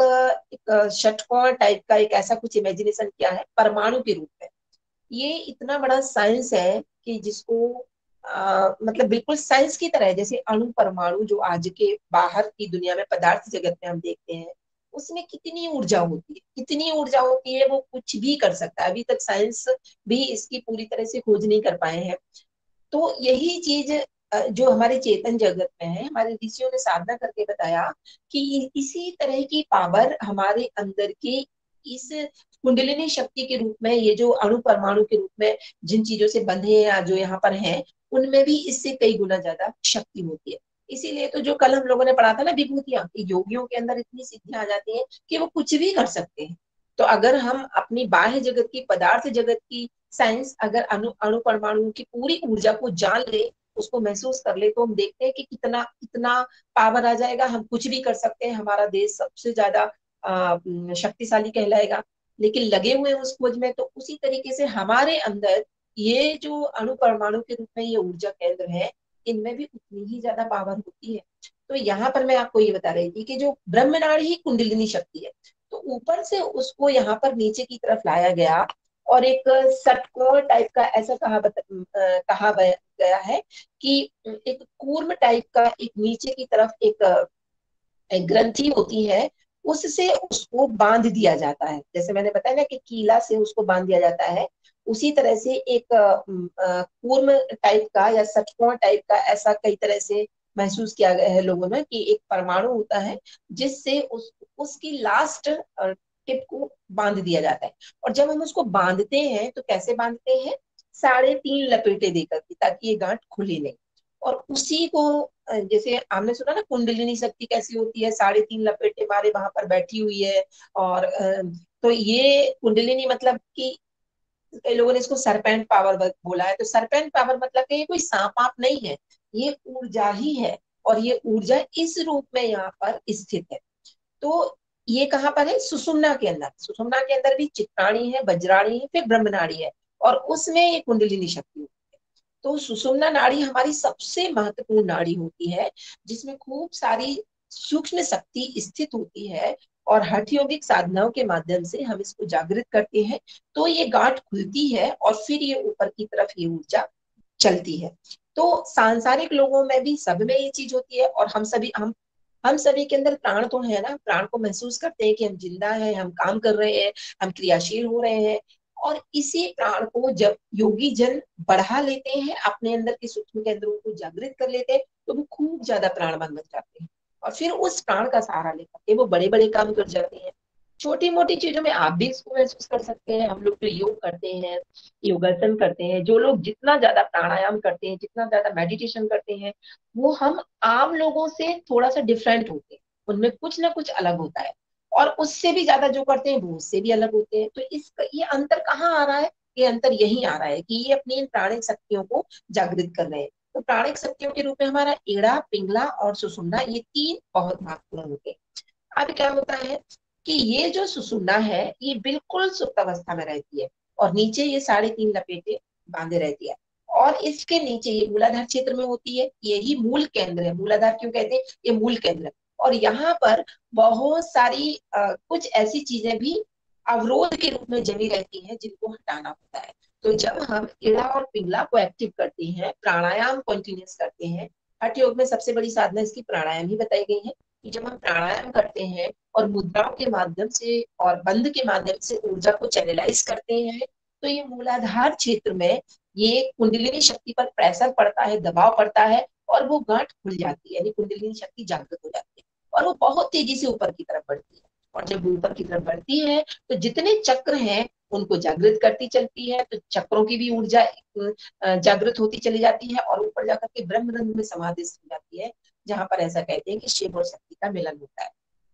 एक षटकोण टाइप का एक ऐसा कुछ इमेजिनेशन किया है परमाणु के रूप में। ये इतना बड़ा साइंस है कि जिसको मतलब बिल्कुल साइंस की तरह है। जैसे अणु परमाणु जो आज के बाहर की दुनिया में पदार्थ जगत में हम देखते हैं, उसमें कितनी ऊर्जा होती है, कितनी ऊर्जा होती है, वो कुछ भी कर सकता है। अभी तक साइंस भी इसकी पूरी तरह से खोज नहीं कर पाए हैं। तो यही चीज जो हमारे चेतन जगत में है, हमारे ऋषियों ने साधना करके बताया कि इसी तरह की पावर हमारे अंदर के इस कुंडलिनी शक्ति के रूप में, ये जो अणु परमाणु के रूप में जिन चीजों से बंधे हैं या जो यहाँ पर हैं, उनमें भी इससे कई गुना ज्यादा शक्ति होती है। इसीलिए तो जो कल हम लोगों ने पढ़ा था ना विभूतियां, कि योगियों के अंदर इतनी सिद्धियां आ जाती हैं कि वो कुछ भी कर सकते हैं। तो अगर हम अपनी बाह्य जगत की, पदार्थ जगत की साइंस, अगर अणु अणु परमाणु की पूरी ऊर्जा को जान ले, उसको महसूस कर ले, तो हम देखते हैं कि कितना कितना पावर आ जाएगा। हम कुछ भी कर सकते हैं, हमारा देश सबसे ज्यादा शक्तिशाली कहलाएगा। लेकिन लगे हुए हैं उस खोज में, तो उसी तरीके से हमारे अंदर ये जो अणु परमाणु के रूप में ये ऊर्जा केंद्र है, इनमें भी उतनी ही ज्यादा पावर होती है। तो यहाँ पर मैं आपको ये बता रही थी कि जो ब्रह्मनाड़ी ही कुंडलिनी शक्ति है, तो ऊपर से उसको यहाँ पर नीचे की तरफ लाया गया, और एक षटकोण टाइप का ऐसा कहा गया है कि एक कूर्म टाइप का एक नीचे की तरफ एक ग्रंथि होती है, उससे उसको बांध दिया जाता है। जैसे मैंने बताया ना कि कीला से उसको बांध दिया जाता है, उसी तरह से एक कूर्म टाइप का या षटकोण टाइप का, ऐसा कई तरह से महसूस किया गया है लोगों ने, कि एक परमाणु होता है जिससे उसकी लास्ट टिप को बांध दिया जाता है। और जब हम उसको बांधते हैं तो कैसे बांधते हैं? 3.5 लपेटे देकर के, ताकि ये गांठ खुले नहीं। और उसी को जैसे आपने सुना ना कुंडलिनी शक्ति कैसी होती है, 3.5 लपेटे मारे वहां पर बैठी हुई है। और तो ये कुंडलिनी मतलब कि कई लोगों ने इसको सरपेंट पावर बोला है। तो सरपेंट पावर मतलब कि ये कोई सांप आप नहीं है, ये ऊर्जा ही है। और ये ऊर्जा इस रूप में यहाँ पर स्थित है। तो ये कहाँ पर है? सुषुम्ना के अंदर। सुषुम्ना के अंदर भी चित्राणी है, वज्राणी है, फिर ब्रह्मनाड़ी है, और उसमें ये कुंडलिनी शक्ति है। तो सुषुम्ना नाड़ी हमारी सबसे महत्वपूर्ण नाड़ी होती है, जिसमें खूब सारी सूक्ष्म शक्ति स्थित होती है। और हठ योगिक साधनाओं के माध्यम से हम इसको जागृत करते हैं, तो ये गांठ खुलती है, और फिर ये ऊपर की तरफ ये ऊर्जा चलती है। तो सांसारिक लोगों में भी, सब में ये चीज होती है। और हम सभी के अंदर प्राण तो है ना, प्राण को महसूस करते हैं कि हम जिंदा हैं, हम काम कर रहे हैं, हम क्रियाशील हो रहे हैं। और इसी प्राण को जब योगी जन बढ़ा लेते हैं, अपने अंदर के सूक्ष्म केंद्रों को जागृत कर लेते हैं, तो वो खूब ज्यादा प्राणवान बन जाते हैं। और फिर उस प्राण का सहारा लेकर के वो बड़े बड़े काम कर जाते हैं। छोटी मोटी चीजों में आप भी इसको महसूस कर सकते हैं। हम लोग जो योग करते हैं, योगासन करते हैं, जो लोग जितना ज्यादा प्राणायाम करते हैं, जितना ज्यादा मेडिटेशन करते हैं, वो हम आम लोगों से थोड़ा सा डिफरेंट होते हैं। उनमें कुछ ना कुछ अलग होता है। और उससे भी ज्यादा जो करते हैं वो उससे भी अलग होते हैं। तो इस ये अंतर कहाँ आ रहा है? ये अंतर यही आ रहा है कि ये अपनी इन प्राणिक शक्तियों को जागृत कर रहे हैं। तो प्राणिक शक्तियों के रूप में हमारा एड़ा, पिंगला और सुषुम्ना, ये तीन बहुत महत्वपूर्ण होते हैं। अब क्या होता है कि ये जो सुषुम्ना है, ये बिल्कुल सुप्त अवस्था में रहती है, और नीचे ये 3.5 लपेटे बांधे रहती है। और इसके नीचे ये मूलाधार क्षेत्र में होती है, यही मूल केंद्र है। मूलाधार क्यों कहते हैं? ये मूल केंद्र है। और यहाँ पर बहुत सारी कुछ ऐसी चीजें भी अवरोध के रूप में जमी रहती हैं, जिनको हटाना होता है। तो जब हम इड़ा और पिंगला को एक्टिव करते हैं, प्राणायाम कंटिन्यूस करते हैं, हठ योग में सबसे बड़ी साधना इसकी प्राणायाम ही बताई गई है, कि जब हम प्राणायाम करते हैं और मुद्राओं के माध्यम से और बंद के माध्यम से ऊर्जा को चैनलाइज करते हैं, तो ये मूलाधार क्षेत्र में ये कुंडलिनी शक्ति पर प्रेशर पड़ता है, दबाव पड़ता है, और वो गांठ खुल जाती है, यानी कुंडलिनी शक्ति जागृत हो जाती है, और वो बहुत तेजी से ऊपर की तरफ बढ़ती है। और जब ऊपर की तरफ बढ़ती है, तो जितने चक्र हैं उनको जागृत करती चलती है। तो चक्रों की भी ऊर्जा जागृत होती चली जाती है, और ऊपर जाकर के ब्रह्मरंध्र में समाधिस्थ हो जाती है, जहां पर ऐसा कहते हैं कि शिव और शक्ति का मिलन होता है।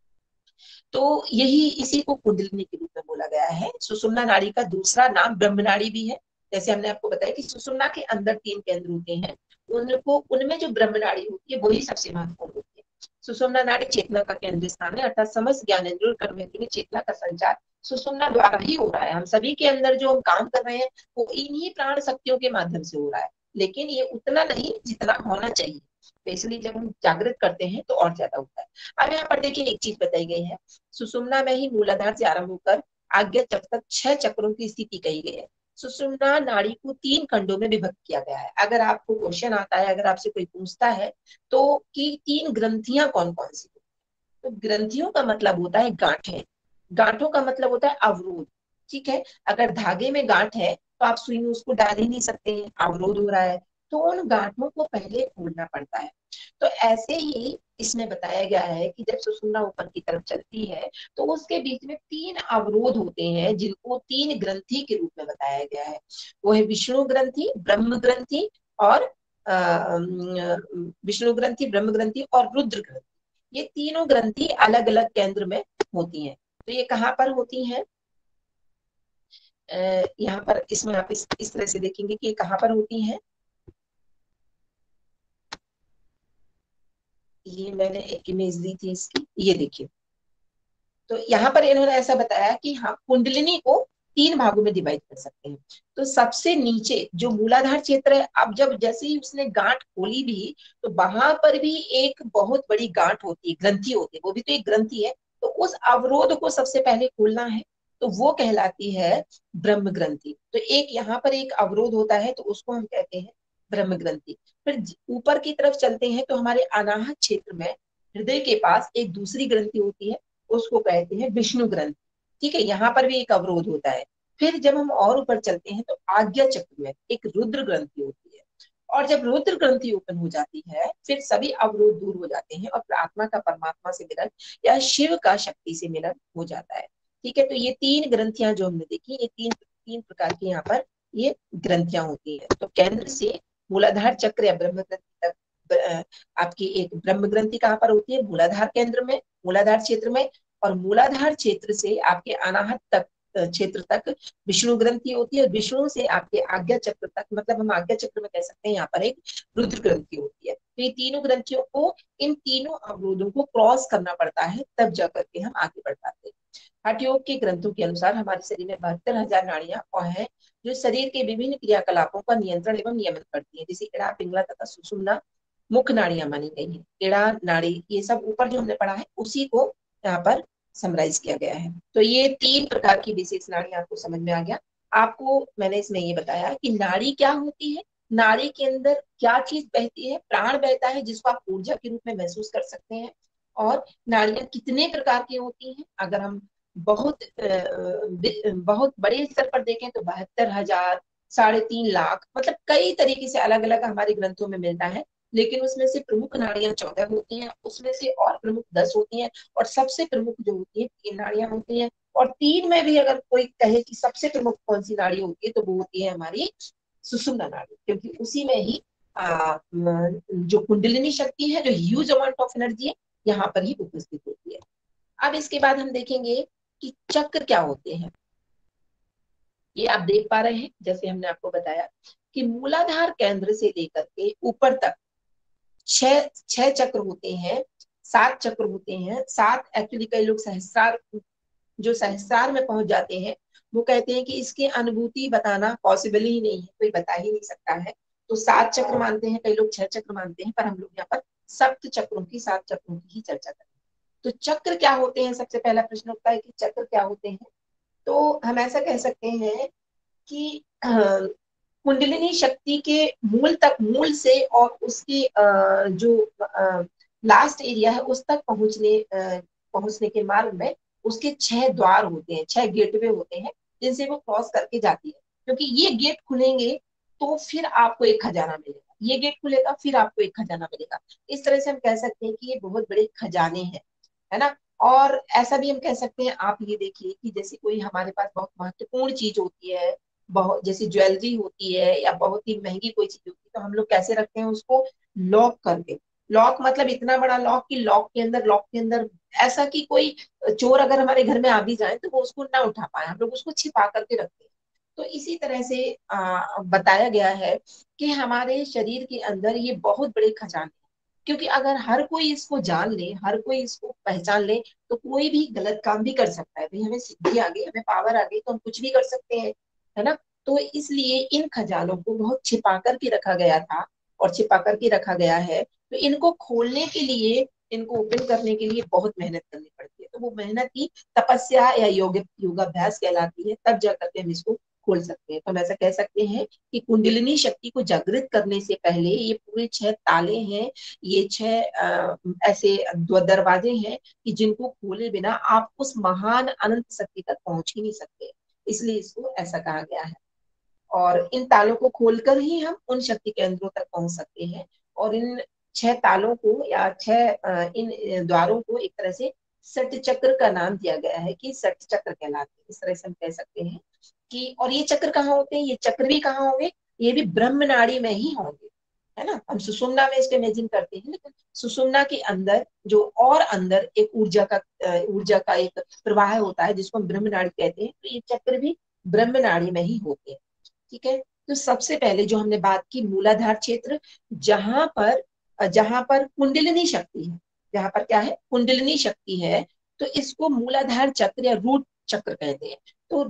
तो यही इसी को कुंडलिनी के रूप में बोला गया है। सुषुम्ना नाड़ी का दूसरा नाम ब्रह्मनाड़ी भी है। जैसे हमने आपको बताया कि सुषुम्ना के अंदर 3 केंद्र होते हैं, उनको उनमें जो ब्रह्मनाड़ी होती है वही सबसे महत्वपूर्ण होती है। सुषुम्ना नाड़ी चेतना का केंद्र स्थान है, अर्थात समस्त ज्ञानेंद्रियों और कर्मेंद्रियों में चेतना का संचार सुषुम्ना द्वारा ही हो रहा है। हम सभी के अंदर जो हम काम कर रहे हैं, वो इन्हीं प्राण शक्तियों के माध्यम से हो रहा है, लेकिन ये उतना नहीं जितना होना चाहिए। तो इसलिए जब हम जागृत करते हैं तो और ज्यादा होता है। अब यहाँ पर देखिए एक चीज बताई गई है। सुषुम्ना में ही मूलाधार से आरंभ होकर आज्ञा चक्र तक 6 चक्रों की स्थिति कही गई है। सुषुम्ना नाड़ी को 3 खंडों में विभक्त किया गया है। अगर आपको क्वेश्चन आता है, अगर आपसे कोई पूछता है तो कि 3 ग्रंथियां कौन कौन सी, तो ग्रंथियों का मतलब होता है गांठें, गांठों का मतलब होता है अवरोध। ठीक है, अगर धागे में गांठ है तो आप सुई में उसको डाल ही नहीं सकते हैं, अवरोध हो रहा है, तो उन गांठों को पहले खोलना पड़ता है। तो ऐसे ही इसमें बताया गया है कि जब सुषुम्ना ऊपर की तरफ चलती है, तो उसके बीच में 3 अवरोध होते हैं, जिनको 3 ग्रंथि के रूप में बताया गया है। वो है विष्णु ग्रंथि, ब्रह्म ग्रंथि और विष्णु ग्रंथि, ब्रह्म ग्रंथि और रुद्र ग्रंथि, ये तीनों ग्रंथि अलग अलग केंद्र में होती हैं। तो ये कहाँ पर होती हैं? यहाँ पर इसमें आप इस तरह से देखेंगे कि ये कहाँ पर होती हैं। ये मैंने एक इमेज दी थी इसकी, ये देखिए। तो यहाँ पर इन्होंने ऐसा बताया कि हम कुंडलिनी को तीन भागों में डिवाइड कर सकते हैं। तो सबसे नीचे जो मूलाधार क्षेत्र है, अब जब जैसे ही उसने गांठ खोली भी, तो वहां पर भी एक बहुत बड़ी गांठ होती है, ग्रंथि होती है, वो भी तो एक ग्रंथि है। तो उस अवरोध को सबसे पहले खोलना है, तो वो कहलाती है ब्रह्म ग्रंथि। तो एक यहाँ पर एक अवरोध होता है, तो उसको हम कहते हैं ब्रह्म ग्रंथि। फिर ऊपर की तरफ चलते हैं, तो हमारे अनाहत क्षेत्र में हृदय के पास एक दूसरी ग्रंथि होती है, उसको कहते हैं विष्णु ग्रंथि। ठीक है, यहाँ पर भी एक अवरोध होता है। फिर जब हम और ऊपर चलते हैं, तो आज्ञा चक्र में एक रुद्र ग्रंथि होती है। और जब रुद्र ग्रंथि ओपन हो जाती है, फिर सभी अवरोध दूर हो जाते हैं और आत्मा का परमात्मा से मिलन या शिव का शक्ति से मिलन हो जाता है। ठीक है, तो ये तीन ग्रंथियां जो हमने देखी, ये तीन तीन प्रकार की यहाँ पर ये ग्रंथियां होती है। तो केंद्र से मूलाधार चक्र या ब्रह्म ग्रंथि तक आपकी एक ब्रह्म ग्रंथि कहाँ पर होती है? मूलाधार केंद्र में, मूलाधार क्षेत्र में। और मूलाधार क्षेत्र से आपके अनाहत तक क्षेत्र तक विष्णु ग्रंथि होती है। विष्णु से आपके आज्ञा चक्र तक, मतलब हम आज्ञा चक्र में कह सकते हैं, यहाँ पर एक रुद्र ग्रंथि होती है। तो ये तीनों ग्रंथियों को, इन तीनों अवरोधों को क्रॉस करना पड़ता है, तब जाकर के हम आगे बढ़ पाते हैं। हठ योग के ग्रंथों के अनुसार हमारे शरीर में 72,000 नाड़ियां और हैं, जो शरीर के विभिन्न क्रियाकलापों का नियंत्रण एवं नियमन करती है। जैसे इड़ा, पिंगला तथा सुषुम्ना मुख्य नाड़ियां मानी गई है। इड़ा नाड़ी, ये सब ऊपर जो हमने पढ़ा है, उसी को यहाँ पर समराइज किया गया है। तो ये तीन प्रकार की बेसिक्स नाड़ी आपको समझ में आ गया। आपको मैंने इसमें ये बताया कि नाड़ी क्या होती है, नाड़ी के अंदर क्या चीज बहती है, प्राण बहता है, जिसको आप ऊर्जा के रूप में महसूस कर सकते हैं। और नाड़ियां कितने प्रकार की होती हैं, अगर हम बहुत बहुत बड़े स्तर पर देखें, तो 72,000, 3.5 लाख, मतलब कई तरीके से अलग अलग हमारे ग्रंथों में मिलता है। लेकिन उसमें से प्रमुख नाड़ियां 14 होती हैं, उसमें से और प्रमुख 10 होती हैं, और सबसे प्रमुख जो होती है 3 नाड़ियां होती हैं। और तीन में भी अगर कोई कहे कि सबसे प्रमुख कौन सी नाड़ी होती है, तो वो होती है हमारी सुषुम्ना नाड़ी, क्योंकि उसी में ही जो कुंडलिनी शक्ति है, जो ह्यूज अमाउंट ऑफ एनर्जी है, यहाँ पर ही उपस्थित होती है। अब इसके बाद हम देखेंगे कि चक्र क्या होते हैं। ये आप देख पा रहे हैं, जैसे हमने आपको बताया कि मूलाधार केंद्र से लेकर के ऊपर तक छह छह चक्र होते हैं, 7 चक्र होते हैं। सात एक्चुअली, कई लोग सहस्रार, जो सहस्रार में पहुंच जाते हैं, वो कहते हैं कि इसकी अनुभूति बताना पॉसिबल ही नहीं है, कोई बता ही नहीं सकता है। तो 7 चक्र मानते हैं, कई लोग 6 चक्र मानते हैं, पर हम लोग यहाँ पर सप्त चक्रों की, 7 चक्रों की ही चर्चा करें। तो चक्र क्या होते हैं, सबसे पहला प्रश्न उठता है कि चक्र क्या होते हैं। तो हम ऐसा कह सकते हैं कि कुंडलिनी शक्ति के मूल तक, मूल से और उसकी जो लास्ट एरिया है, उस तक पहुंचने के मार्ग में उसके 6 द्वार होते हैं, 6 गेटवे होते हैं, जिनसे वो क्रॉस करके जाती है। क्योंकि ये गेट खुलेंगे तो फिर आपको एक खजाना मिलेगा, ये गेट खुलेगा फिर आपको एक खजाना मिलेगा। इस तरह से हम कह सकते हैं कि ये बहुत बड़े खजाने हैं, है ना। और ऐसा भी हम कह सकते हैं, आप ये देखिए कि जैसे कोई हमारे पास बहुत महत्वपूर्ण चीज होती है, बहुत जैसे ज्वेलरी होती है या बहुत ही महंगी कोई चीज होती है, तो हम लोग कैसे रखते हैं उसको? लॉक करके। लॉक मतलब इतना बड़ा लॉक कि लॉक के अंदर ऐसा कि कोई चोर अगर हमारे घर में आ भी जाए, तो वो उसको ना उठा पाए, हम लोग उसको छिपा करके रखते हैं। तो इसी तरह से बताया गया है कि हमारे शरीर के अंदर ये बहुत बड़े खजाने, क्योंकि अगर हर कोई इसको जान ले, हर कोई इसको पहचान ले, तो कोई भी गलत काम भी कर सकता है। भाई हमें सिद्धि आ गई, हमें पावर आ गई, तो हम कुछ भी कर सकते हैं, है ना। तो इसलिए इन खजानों को बहुत छिपा करके रखा गया था और छिपा करके रखा गया है। तो इनको खोलने के लिए, इनको ओपन करने के लिए बहुत मेहनत करनी पड़ती है। तो वो मेहनत ही तपस्या या योगाभ्यास कहलाती है, तब जाकर के हम इसको खोल सकते हैं। तो हम ऐसा कह सकते हैं कि कुंडलिनी शक्ति को जागृत करने से पहले ये पूरे 6 ताले हैं, ये 6 ऐसे दरवाजे हैं कि जिनको खोले बिना आप उस महान अनंत शक्ति तक पहुंच ही नहीं सकते। इसलिए इसको ऐसा कहा गया है। और इन तालों को खोलकर ही हम उन शक्ति केंद्रों तक पहुंच सकते हैं। और इन 6 तालों को या इन द्वारों को एक तरह से सट चक्र का नाम दिया गया है, कि सट चक्र कहलाते हैं। इस तरह से हम कह सकते हैं कि, और ये चक्र कहाँ होते हैं, ये चक्र भी कहाँ होंगे? ये भी ब्रह्म नाड़ी में ही होंगे, है ना। हम सुषुम्ना में इसको इमेजिन करते हैं, लेकिन सुषुम्ना के अंदर जो और अंदर एक ऊर्जा का एक प्रवाह होता है जिसको हम ब्रह्मनाड़ी कहते हैं। तो ये चक्र भी ब्रह्मनाड़ी में ही होते हैं। ठीक है। तो सबसे पहले जो हमने बात की मूलाधार क्षेत्र, जहां पर कुंडलिनी शक्ति है, जहां पर क्या है, कुंडलिनी शक्ति है, तो इसको मूलाधार चक्र या रूट चक्र कहते हैं। तो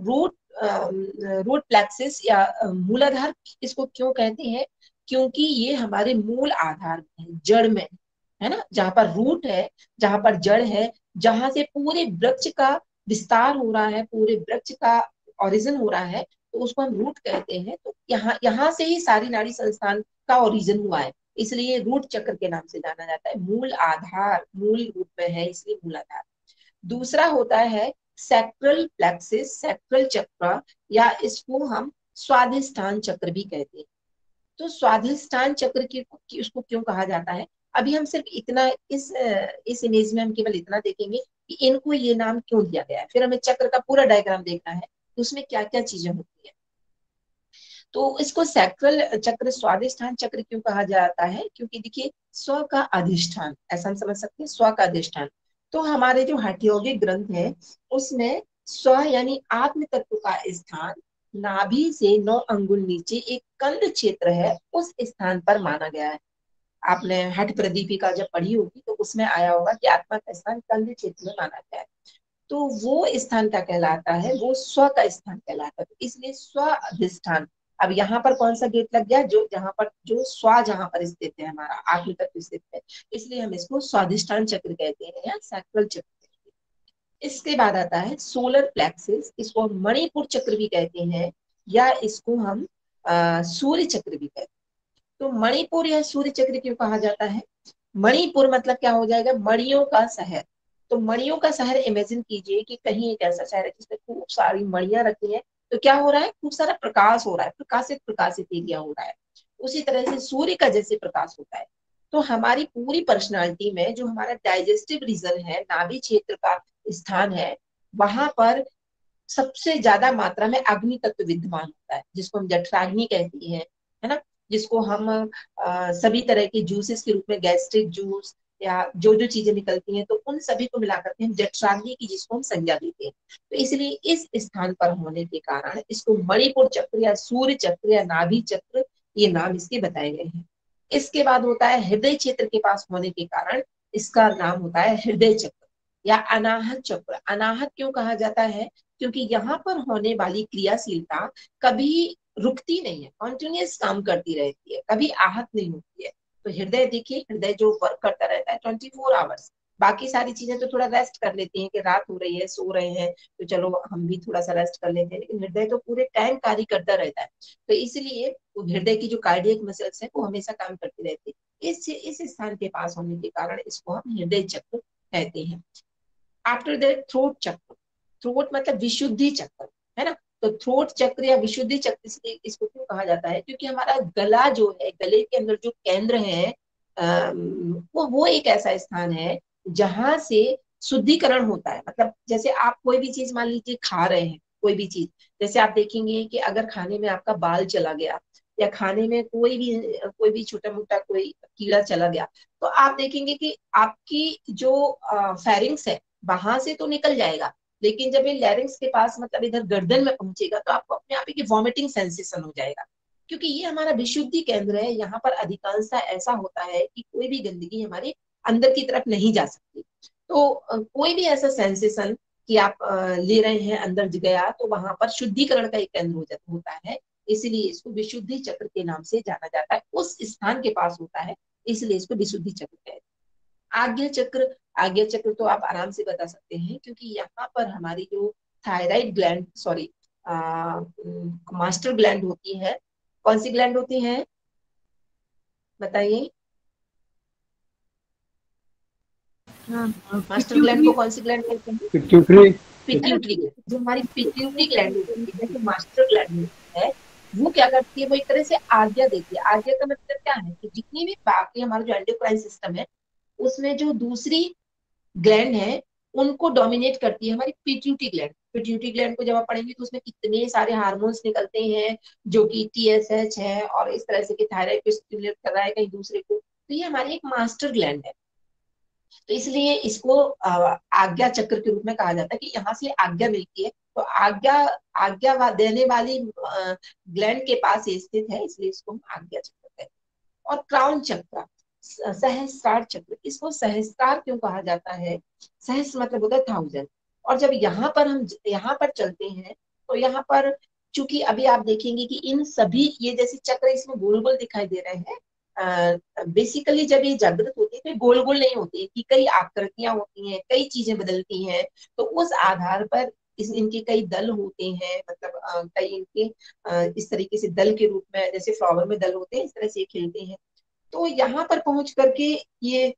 रूट प्लेक्सिस या मूलाधार इसको क्यों कहते हैं, क्योंकि ये हमारे मूल आधार में है, जड़ में है ना, जहां पर रूट है, जहां पर जड़ है, जहां से पूरे वृक्ष का विस्तार हो रहा है, पूरे वृक्ष का ओरिजिन हो रहा है, तो उसको हम रूट कहते हैं। तो यहाँ यहाँ से ही सारी नाड़ी संस्थान का ओरिजिन हुआ है, इसलिए रूट चक्र के नाम से जाना जाता है। मूल आधार मूल रूप में है, इसलिए मूल आधार। दूसरा होता है सैक्रल प्लेक्सिस, सैक्रल चक्र, या इसको हम स्वाधिष्ठान चक्र भी कहते हैं। तो स्वाधिष्ठान चक्र की उसको क्यों कहा जाता है, अभी हम सिर्फ इतना इस इमेज में हम केवल इतना देखेंगे कि इनको ये नाम क्यों दिया गया है, फिर हमें चक्र का पूरा डायग्राम देखना है कि उसमें क्या क्या चीजें होती है। तो इसको सैक्रल चक्र स्वादिष्ठान चक्र क्यों कहा जाता है, क्योंकि देखिए स्व का अधिष्ठान, ऐसा हम समझ सकते हैं, स्व का अधिष्ठान। तो हमारे जो हठ यौगिक ग्रंथ है उसमें स्व यानी आत्म तत्व का स्थान नाभि से 9 अंगुल नीचे एक कंद क्षेत्र है, उस स्थान पर माना गया है। आपने हठ प्रदीपिका जब पढ़ी होगी तो उसमें आया होगा कि आत्मा का स्थान कंद क्षेत्र में माना गया है। तो वो स्थान क्या कहलाता है, वो स्व का स्थान कहलाता है। तो इसलिए स्व अधिष्ठान। अब यहाँ पर कौन सा गेट लग गया, जो जहां पर जो स्व जहां पर स्थित है, हमारा आत्म तत्व स्थित है, इसलिए हम इसको स्वाधिष्ठान चक्र कहते हैं या सैक्रल चक्र कहते हैं। इसके बाद आता है सोलर प्लेक्सिस, इसको हम मणिपुर चक्र भी कहते हैं, या इसको हम सूर्य चक्र भी कहते हैं। तो मणिपुर या सूर्य चक्र क्यों कहा जाता है, मणिपुर मतलब क्या हो जाएगा, मणियों का शहर। तो मणियों का शहर इमेजिन कीजिए कि कहीं एक ऐसा शहर है जिसमें खूब सारी मणियां रखी हैं, तो क्या हो रहा है, खूब सारा प्रकाश हो रहा है, प्रकाशित प्रकाशित एरिया हो रहा है। उसी तरह से सूर्य का जैसे प्रकाश होता है, तो हमारी पूरी पर्सनालिटी में जो हमारा डाइजेस्टिव रीजन है, नाभि क्षेत्र का स्थान है, वहां पर सबसे ज्यादा मात्रा में अग्नि तत्व विद्यमान होता है, जिसको हम जठराग्नि कहते हैं, है ना। जिसको हम सभी तरह के जूसेस के रूप में, गैस्ट्रिक जूस या जो जो चीजें निकलती हैं, तो उन सभी को मिलाकर के हम जठराग्नि की जिसको हम संज्ञा देते हैं। तो इसलिए इस स्थान पर होने के कारण इसको मणिपुर चक्र या सूर्य चक्र या नाभि चक्र, ये नाम इसके बताए गए हैं। इसके बाद होता है हृदय क्षेत्र के पास होने के कारण इसका नाम होता है हृदय चक्र या अनाहत चक्र। अनाहत क्यों कहा जाता है, क्योंकि यहाँ पर होने वाली क्रियाशीलता कभी रुकती नहीं है, कॉन्टिन्यूस काम करती रहती है, कभी आहत नहीं होती है। तो हृदय देखिए, हृदय जो वर्क करता रहता है 24 आवर्स। बाकी सारी चीजें तो थोड़ा रेस्ट कर लेती हैं कि रात हो रही है, सो रहे हैं, तो चलो हम भी थोड़ा सा रेस्ट कर लेते हैं, लेकिन हृदय तो पूरे टाइम कार्य करता रहता है। तो इसलिए वो हृदय की जो कार्डियक मसल्स है वो हमेशा काम करती रहती है। इस स्थान के पास होने के कारण इसको हम हृदय चक्र कहते हैं। After that throat chakra, throat मतलब विशुद्धि चक्र, है ना। तो थ्रोट चक्र या विशुद्धि चक्र इसको क्यों कहा जाता है, क्योंकि हमारा गला जो है, गले के अंदर जो केंद्र है, वो एक ऐसा स्थान है जहां से शुद्धिकरण होता है। मतलब जैसे आप कोई भी चीज मान लीजिए खा रहे हैं, कोई भी चीज, जैसे आप देखेंगे कि अगर खाने में आपका बाल चला गया, या खाने में कोई भी छोटा मोटा कोई कीड़ा चला गया, तो आप देखेंगे कि आपकी जो फेरिंग्स है वहां से तो निकल जाएगा, लेकिन जब ये लैरिंग्स के पास मतलब इधर गर्दन में पहुंचेगा तो आपको अपने आप ही वॉमिटिंग सेंसेशन हो जाएगा, क्योंकि ये हमारा विशुद्धि केंद्र है। यहाँ पर अधिकांशतः ऐसा होता है कि कोई भी गंदगी हमारे अंदर की तरफ नहीं जा सकती। तो कोई भी ऐसा सेंसेशन कि आप ले रहे हैं अंदर गया, तो वहां पर शुद्धिकरण का एक केंद्र होता है, इसलिए इसको विशुद्धि चक्र के नाम से जाना जाता है, उस स्थान के पास होता है, इसलिए इसको विशुद्धि चक्र कहते हैं। आज्ञा चक्र, आज्ञा चक्र तो आप आराम से बता सकते हैं, क्योंकि यहाँ पर हमारी जो thyroid gland, sorry, master gland होती है, कौन सी ग्लैंड होती है बताइए।
हाँ,
मास्टर ग्लैंड को कौन सी ग्लैंड कहते हैं,
पिट्यूटरी।
Pituitary gland. जो हमारी पिट्यूटरी ग्लैंड होती है, जो मास्टर ग्लैंड होती है, वो क्या करती है, वो एक तरह से आज्ञा देती है। आज्ञा का मतलब क्या है कि जितनी भी बाकी हमारा जो एंडोक्राइन सिस्टम है, उसमें जो दूसरी ग्लैंड है उनको डोमिनेट करती है हमारी पिट्यूटरी ग्लैंड। पिट्यूटरी ग्लैंड को जब आप पढ़ेंगे तो उसमें कितने सारे हार्मोन्स निकलते हैं, जो कि TSH है और इस तरह से कि थायराइड को स्टिमुलेट कर रहा है कहीं दूसरे को। तो ये हमारी एक मास्टर ग्लैंड है। तो इसलिए इसको आज्ञा चक्र के रूप में कहा जाता है कि यहाँ से आज्ञा मिलती है। तो आज्ञा देने वाली ग्लैंड के पास ये स्थित है, इसलिए इसको हम आज्ञा चक्र कहते हैं। और क्राउन चक्र, सहस्त्रार चक्र, इसको सहस्त्रार क्यों कहा जाता है? सहस्त्र मतलब होता है 1000। और जब यहाँ पर चलते हैं तो यहाँ पर चूंकि अभी आप देखेंगे कि इन सभी ये जैसे चक्र इसमें गोल गोल दिखाई दे रहे हैं, बेसिकली जब ये जागृत होती है तो गोल गोल नहीं होती है, कि कई आकृतियां होती हैं, कई चीजें बदलती हैं। तो उस आधार पर इनके कई दल होते हैं, मतलब कई इनके इस तरीके से दल के रूप में, जैसे फ्लावर में दल होते हैं इस तरह से ये खिलते हैं। तो यहाँ पर पहुंच करके ये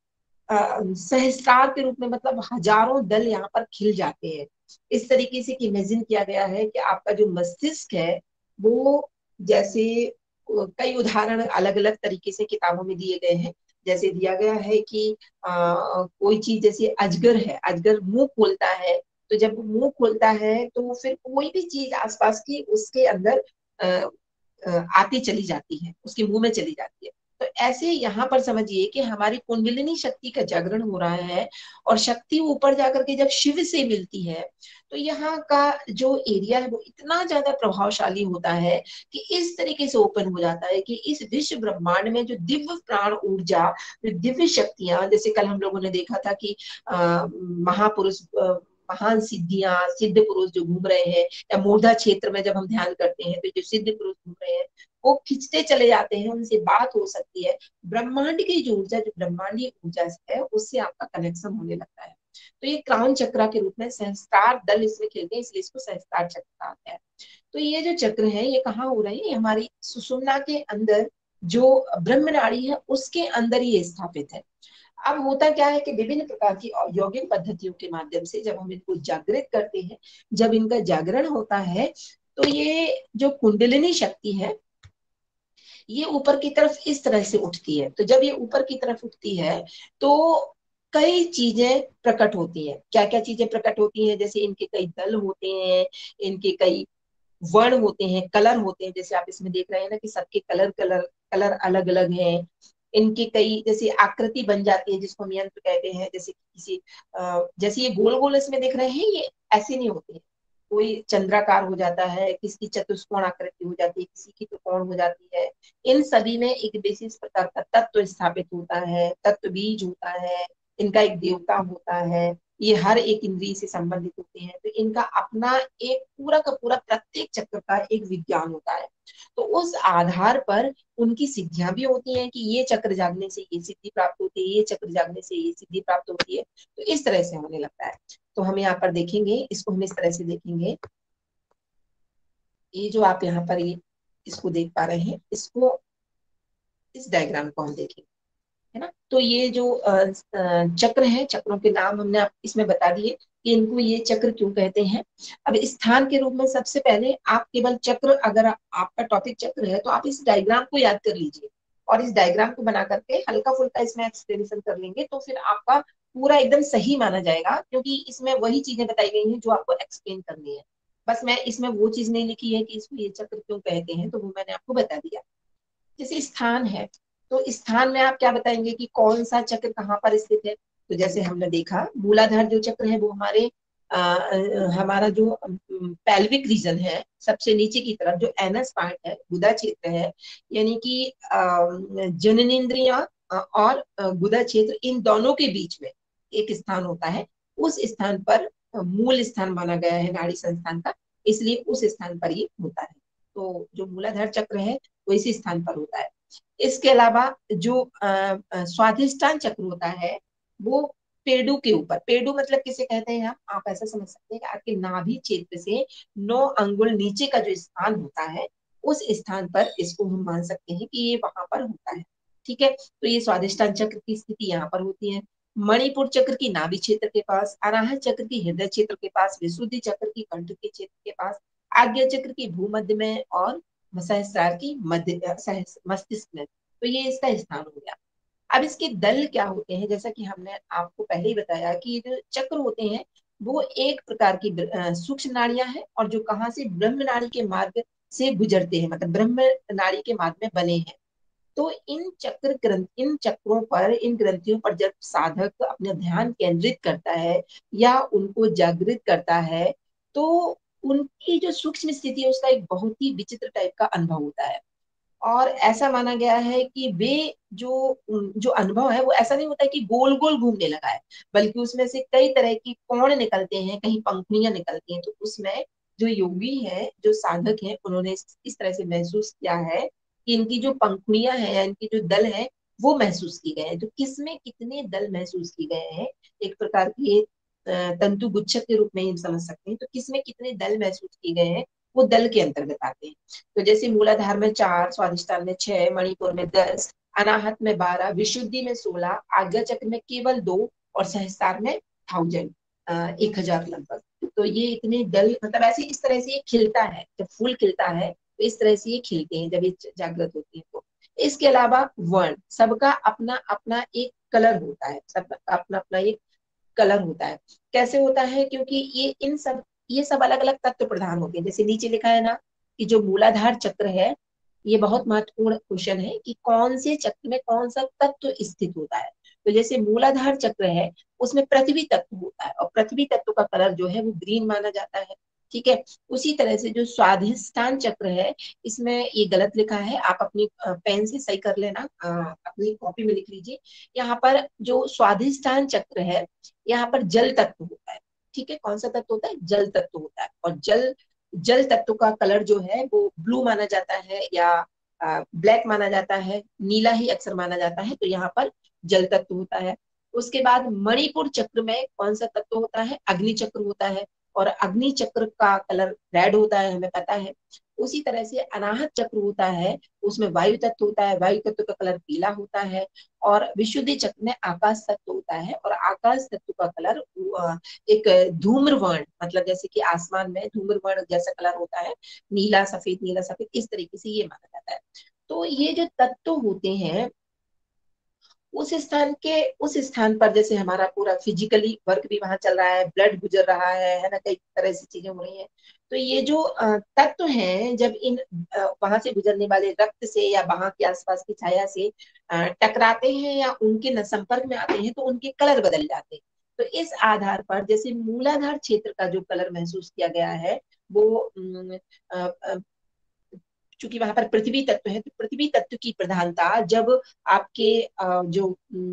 सहस्त्रार के रूप में, मतलब हजारों दल यहाँ पर खिल जाते हैं। इस तरीके से इमेजिन किया गया है कि आपका जो मस्तिष्क है वो, जैसे कई उदाहरण अलग अलग तरीके से किताबों में दिए गए हैं। जैसे दिया गया है कि कोई चीज, जैसे अजगर है, अजगर मुंह खोलता है, तो जब वो मुंह खोलता है तो फिर कोई भी चीज आसपास की उसके अंदर अ, आती चली जाती है, उसके मुंह में चली जाती है। तो ऐसे यहाँ पर समझिए कि हमारी कुंडलिनी शक्ति का जागरण हो रहा है, और शक्ति ऊपर जाकर के जब शिव से मिलती है तो यहाँ का जो एरिया है वो इतना ज्यादा प्रभावशाली होता है कि इस तरीके से ओपन हो जाता है कि इस विश्व ब्रह्मांड में जो दिव्य प्राण ऊर्जा, जो दिव्य शक्तियां, जैसे कल हम लोगों ने देखा था कि महापुरुष, महान सिद्धियां, सिद्ध पुरुष जो घूम रहे हैं, या मूर्धा क्षेत्र में जब हम ध्यान करते हैं तो जो सिद्ध पुरुष घूम रहे हैं वो खिंचते चले जाते हैं, उनसे बात हो सकती है। ब्रह्मांड की जो ऊर्जा, जो ब्रह्मांडीय ऊर्जा है, उससे आपका कनेक्शन होने लगता है। तो ये क्राउन चक्र के रूप में सहस्त्रार दल इसमें खेलते हैं, इसलिए इसको सहस्त्रार चक्र कहा है। तो ये जो चक्र है ये कहाँ हो रहे हैं? ये हमारी सुषुम्ना के अंदर, जो ब्रह्म नाड़ी है उसके अंदर ये स्थापित है। अब होता क्या है कि विभिन्न प्रकार की यौगिक पद्धतियों के माध्यम से जब हम इनको जागृत करते हैं, जब इनका जागरण होता है, तो ये जो कुंडलिनी शक्ति है ये ऊपर की तरफ इस तरह से उठती है। तो जब ये ऊपर की तरफ उठती है तो कई चीजें प्रकट होती हैं। क्या क्या चीजें प्रकट होती हैं? जैसे इनके कई दल होते हैं, इनके कई वर्ण होते हैं, कलर होते हैं। जैसे आप इसमें देख रहे हैं ना कि सबके कलर कलर कलर अलग अलग हैं। इनकी कई जैसे आकृति बन जाती है, जिसको हम यंत्र कहते हैं। जैसे किसी जैसे ये गोल गोल इसमें देख रहे हैं, ये ऐसे नहीं होते हैं। कोई चंद्राकार हो जाता है, किसी की चतुष्कोण आकृति हो जाती है, किसी की त्रिकोण हो जाती है। इन सभी में एक विशेष प्रकार का तत्व स्थापित होता है, तत्व बीज होता है, इनका एक देवता होता है। ये हर एक इंद्रिय से संबंधित होते हैं, तो इनका अपना एक पूरा का पूरा प्रत्येक चक्र का एक विज्ञान होता है। तो उस आधार पर उनकी सिद्धियां भी होती हैं कि ये चक्र जागने से ये सिद्धि प्राप्त होती है, ये चक्र जागने से ये सिद्धि प्राप्त होती है। तो इस तरह से होने लगता है। तो हम यहाँ पर देखेंगे, इसको हम इस तरह से देखेंगे। ये जो आप यहाँ पर ये इसको देख पा रहे हैं, इसको, इस डायग्राम को हम देखेंगे, है ना। तो ये जो चक्र है, चक्रों के नाम हमने आप इसमें बता दिए कि इनको ये चक्र क्यों कहते हैं। अब स्थान के रूप में सबसे पहले आप केवल चक्र, अगर आपका टॉपिक चक्र है तो आप इस डायग्राम को याद कर लीजिए, और इस डायग्राम को बना करके हल्का फुल्का इसमें एक्सप्लेनेशन कर लेंगे तो फिर आपका पूरा एकदम सही माना जाएगा, क्योंकि इसमें वही चीजें बताई गई हैं जो आपको एक्सप्लेन करनी है। बस मैं इसमें वो चीज नहीं लिखी है कि इसको ये चक्र क्यों कहते हैं, तो वो मैंने आपको बता दिया। जैसे स्थान है, तो स्थान में आप क्या बताएंगे कि कौन सा चक्र कहाँ पर स्थित है? तो जैसे हमने देखा, मूलाधार जो चक्र है वो हमारे हमारा जो पैल्विक रीजन है, सबसे नीचे की तरफ जो एनस पार्ट है, गुदा क्षेत्र है, यानी कि जननेन्द्रिया और गुदा क्षेत्र, इन दोनों के बीच में एक स्थान होता है। उस स्थान पर मूल स्थान माना गया है नाड़ी संस्थान का, इसलिए उस स्थान पर ये होता है। तो जो मूलाधार चक्र है वो इसी स्थान पर होता है। इसके अलावा जो स्वाधिष्ठान चक्र होता है वो पेडू के ऊपर, पेडू मतलब किसे कहते हैं आप ऐसा समझ सकते हैं कि आपके नाभि क्षेत्र से 9 अंगुल नीचे का जो स्थान होता है, उस स्थान पर इसको हम मान सकते हैं कि ये वहां पर होता है। ठीक है, तो ये स्वाधिष्ठान चक्र की स्थिति यहाँ पर होती है। मणिपुर चक्र की नाभि क्षेत्र के पास, अनाहत चक्र की हृदय क्षेत्र के पास, विशुद्धि चक्र की कंठ के क्षेत्र के पास, आज्ञा चक्र की भूमध्य में, और सहस्त्रार की मध्य मस्तिष्क में। तो ये इसका स्थान हो गया। अब इसके दल क्या होते हैं? जैसा कि हमने आपको पहले ही बताया कि जो चक्र होते हैं वो एक प्रकार की सूक्ष्म नाड़ियां हैं, और जो कहाँ से ब्रह्म नाड़ी के मार्ग से गुजरते हैं, मतलब ब्रह्म नाड़ी के मार्ग में बने हैं। तो इन चक्रों पर, इन ग्रंथियों पर जब साधक अपना ध्यान केंद्रित करता है या उनको जागृत करता है, तो उनकी जो सूक्ष्म स्थिति है उसका एक बहुत ही विचित्र टाइप का अनुभव होता है। और ऐसा माना गया है कि वे जो जो अनुभव है वो ऐसा नहीं होता है कि गोल गोल घूमने लगा है, बल्कि उसमें से कई तरह की कोण निकलते हैं, कहीं पंखुड़ियां निकलती हैं। तो उसमें जो योगी है, जो साधक है, उन्होंने इस तरह से महसूस किया है कि इनकी जो पंखुड़ियां हैं या इनकी जो दल है वो महसूस की गए हैं। तो किसमें कितने दल महसूस किए गए हैं, एक प्रकार के तंतु गुच्छक के रूप में हम समझ सकते हैं। तो किसमें कितने दल महसूस किए गए हैं वो दल के अंतर्गत आते हैं। तो जैसे मूलाधार में 4, स्वादिष्टान में 6, मणिपुर में 10, अनाहत में 12, विशुद्धि में 16, आज्ञा चक्र में केवल 2, और सहस्त्रार में 1000, 1000 लगभग। तो ये इतने दल, मतलब ऐसे इस तरह से ये खिलता है, जब फूल खिलता है तो इस तरह से ये खिलते हैं जब ये जागृत होती है। तो इसके अलावा वर्ण, सबका अपना अपना एक कलर होता है, सबका अपना अपना एक कलर होता है। कैसे होता है, क्योंकि ये सब अलग अलग तत्व प्रधान होते हैं। जैसे नीचे लिखा है ना कि जो मूलाधार चक्र है, ये बहुत महत्वपूर्ण क्वेश्चन है कि कौन से चक्र में कौन सा तत्व स्थित होता है। तो जैसे मूलाधार चक्र है, उसमें पृथ्वी तत्व होता है, और पृथ्वी तत्व का कलर जो है वो ग्रीन माना जाता है। ठीक है। उसी तरह से जो स्वाधिष्ठान चक्र है, इसमें ये गलत लिखा है, आप अपनी पेन से सही कर लेना, अपनी कॉपी में लिख लीजिए। यहाँ पर जो स्वाधिष्ठान चक्र है, यहाँ पर जल तत्व होता है। ठीक है। कौन सा तत्व होता है? जल तत्व होता है। और जल जल तत्व का कलर जो है वो ब्लू माना जाता है, या ब्लैक माना जाता है, नीला ही अक्सर माना जाता है। तो यहाँ पर जल तत्व होता है। उसके बाद मणिपुर चक्र में कौन सा तत्व होता है? अग्नि चक्र होता है, और अग्नि चक्र का कलर रेड होता है, हमें पता है। उसी तरह से अनाहत चक्र होता है, उसमें वायु तत्व होता है, वायु तत्व का कलर पीला होता है। और विशुद्धि चक्र में आकाश तत्व होता है, और आकाश तत्व का कलर एक धूम्र वर्ण, मतलब जैसे कि आसमान में धूम्र वर्ण जैसा कलर होता है, नीला सफेद, इस तरीके से ये माना जाता है। तो ये जो तत्व होते हैं, उस स्थान पर जैसे हमारा पूरा फिजिकली वर्क भी वहां चल रहा है, ब्लड गुजर रहा है ना, कई तरह से चीजें हो रही हैं। तो ये जो तत्व हैं, जब इन वहां से गुजरने वाले रक्त से या वहां के आसपास की छाया से टकराते हैं या उनके संपर्क में आते हैं, तो उनके कलर बदल जाते हैं। तो इस आधार पर जैसे मूलाधार क्षेत्र का जो कलर महसूस किया गया है, वो चूंकि वहां पर पृथ्वी तत्व है, तो पृथ्वी तत्व की प्रधानता जब आपके जो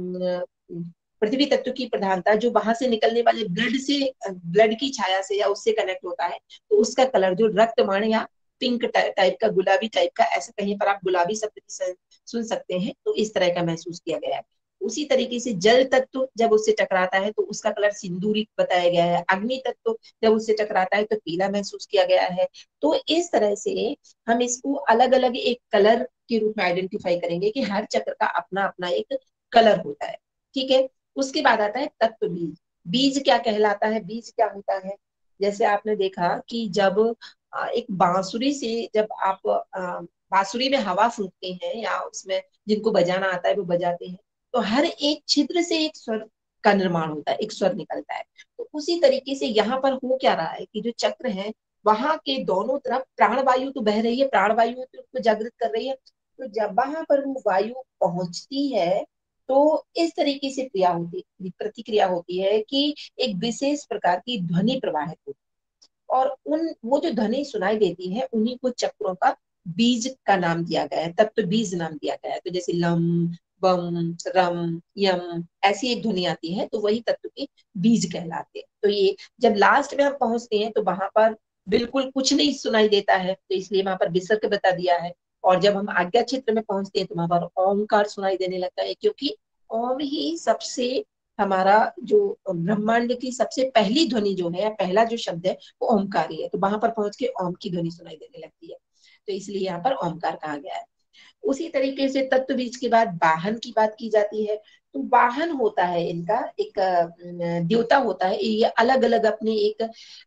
पृथ्वी तत्व की प्रधानता जो वहां से निकलने वाले ब्लड की छाया से या उससे कनेक्ट होता है, तो उसका कलर जो रक्तवर्ण या पिंक टाइप का, गुलाबी टाइप का, ऐसे कहीं पर आप गुलाबी शब्द भी सुन सकते हैं, तो इस तरह का महसूस किया गया है। उसी तरीके से जल तत्व जब उससे टकराता है तो उसका कलर सिंदूरी बताया गया है। अग्नि तत्व जब उससे टकराता है तो पीला महसूस किया गया है। तो इस तरह से हम इसको अलग अलग एक कलर के रूप में आइडेंटिफाई करेंगे कि हर चक्र का अपना अपना एक कलर होता है। ठीक है। उसके बाद आता है तत्व बीज। बीज क्या कहलाता है? बीज क्या होता है? जैसे आपने देखा कि जब एक बांसुरी से जब आप बांसुरी में हवा फूंकते हैं, या उसमें जिनको बजाना आता है वो बजाते हैं, तो हर एक छिद्र से एक स्वर का निर्माण होता है, एक स्वर निकलता है। तो उसी तरीके से यहाँ पर हो क्या रहा है कि जो चक्र है, वहां के दोनों तरफ प्राणवायु तो बह रही है, प्राणवायु तो उसको जागृत कर रही है। तो जब वहां पर वो वायु पहुंचती है, तो इस तरीके से प्रतिक्रिया होती है कि एक विशेष प्रकार की ध्वनि प्रवाहित होती है, और उन वो जो ध्वनि सुनाई देती है, उन्हीं को चक्रों का बीज का नाम दिया गया है, तत्व बीज नाम दिया गया है। तो जैसे लम, बम, रम, यम, ऐसी एक ध्वनि आती है, तो वही तत्व के बीज कहलाते हैं। तो ये जब लास्ट में हम पहुंचते हैं तो वहां पर बिल्कुल कुछ नहीं सुनाई देता है, तो इसलिए वहां पर विसर्ग बता दिया है। और जब हम आज्ञा क्षेत्र में पहुंचते हैं तो वहां पर ओमकार सुनाई देने लगता है, क्योंकि ओम ही सबसे हमारा जो ब्रह्मांड की सबसे पहली ध्वनि जो है, या पहला जो शब्द है, वो ओमकार ही है। तो वहां पर पहुंच के ओम की ध्वनि सुनाई देने लगती है, तो इसलिए यहाँ पर ओमकार कहा गया है। उसी तरीके से तत्व बीज के बाद वाहन की बात की जाती है। तो वाहन होता है इनका एक देवता होता है, ये अलग अलग अपने एक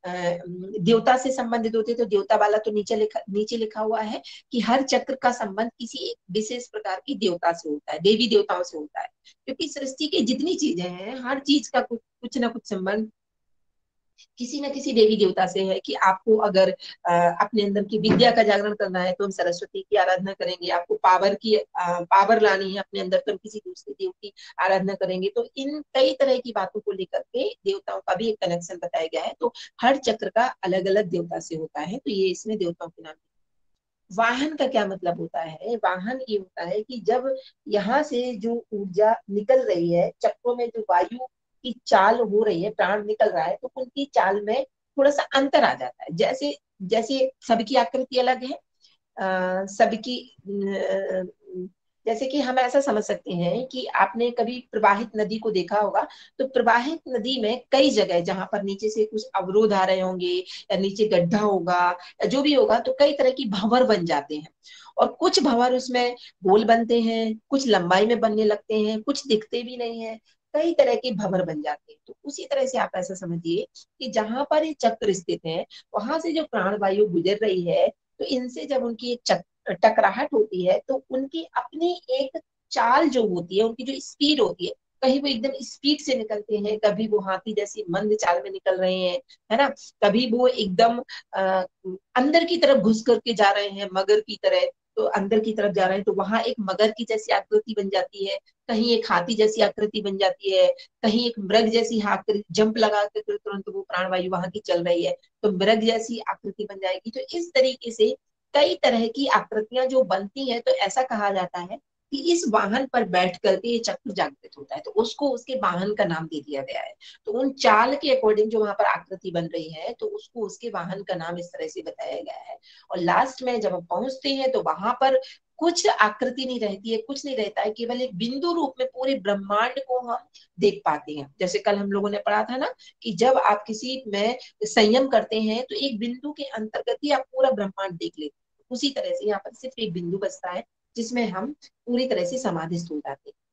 देवता से संबंधित होते हैं। तो देवता वाला तो नीचे लिखा हुआ है कि हर चक्र का संबंध किसी एक विशेष प्रकार की देवता से होता है, देवी देवताओं से होता है। क्योंकि सृष्टि की जितनी चीजें हैं, हर चीज का कुछ कुछ ना कुछ संबंध किसी न किसी देवी देवता से है कि आपको अगर अपने अंदर की विद्या का जागरण करना है तो हम सरस्वती की आराधना करेंगे, आपको पावर लानी है अपने अंदर तो हम किसी दूसरे देव की आराधना करेंगे। तो इन कई तरह की बातों को लेकर के देवताओं का भी एक कनेक्शन बताया गया है। तो हर चक्र का अलग अलग देवता से होता है, तो ये इसमें देवताओं के नाम। वाहन का क्या मतलब होता है? वाहन ये होता है कि जब यहाँ से जो ऊर्जा निकल रही है, चक्रों में जो वायु की चाल हो रही है, प्राण निकल रहा है, तो उनकी चाल में थोड़ा सा अंतर आ जाता है। जैसे जैसे सबकी आकृति अलग है, सबकी जैसे कि हम ऐसा समझ सकते हैं कि आपने कभी प्रवाहित नदी को देखा होगा। तो प्रवाहित नदी में कई जगह जहां पर नीचे से कुछ अवरोध आ रहे होंगे या नीचे गड्ढा होगा या जो भी होगा, तो कई तरह की भंवर बन जाते हैं। और कुछ भंवर उसमें गोल बनते हैं, कुछ लंबाई में बनने लगते हैं, कुछ दिखते भी नहीं है। कई तरह के भंवर बन जाते हैं। तो उसी तरह से आप ऐसा समझिए कि जहां पर ये चक्र स्थित है, वहां से जो प्राणवायु गुजर रही है, तो इनसे जब उनकी एक टकराहट होती है तो उनकी अपनी एक चाल जो होती है, उनकी जो स्पीड होती है, कहीं वो एकदम स्पीड से निकलते हैं, कभी वो हाथी जैसी मंद चाल में निकल रहे हैं, है ना। कभी वो एकदम अंदर की तरफ घुस करके जा रहे हैं मगर की तरह, तो अंदर की तरफ जा रहे हैं तो वहां एक मगर की जैसी आकृति बन जाती है, कहीं एक हाथी जैसी आकृति बन जाती है, कहीं एक मृग जैसी आकृति, जंप लगा कर तुरंत वो प्राणवायु वहां की चल रही है तो मृग जैसी आकृति बन जाएगी। तो इस तरीके से कई तरह की आकृतियां जो बनती हैं, तो ऐसा कहा जाता है कि इस वाहन पर बैठ करके ये चक्र जागृत होता है, तो उसको उसके वाहन का नाम दे दिया गया है। तो उन चाल के अकॉर्डिंग जो वहां पर आकृति बन रही है, तो उसको उसके वाहन का नाम इस तरह से बताया गया है। और लास्ट में जब हम पहुंचते हैं तो वहां पर कुछ आकृति नहीं रहती है, कुछ नहीं रहता है, केवल एक बिंदु रूप में पूरे ब्रह्मांड को हम देख पाते हैं। जैसे कल हम लोगों ने पढ़ा था ना कि जब आप किसी में संयम करते हैं तो एक बिंदु के अंतर्गत ही आप पूरा ब्रह्मांड देख लेते हैं। उसी तरह से यहाँ पर सिर्फ एक बिंदु बचता है जिसमें हम पूरी तरह से समाधिस्थ हो जाते हैं।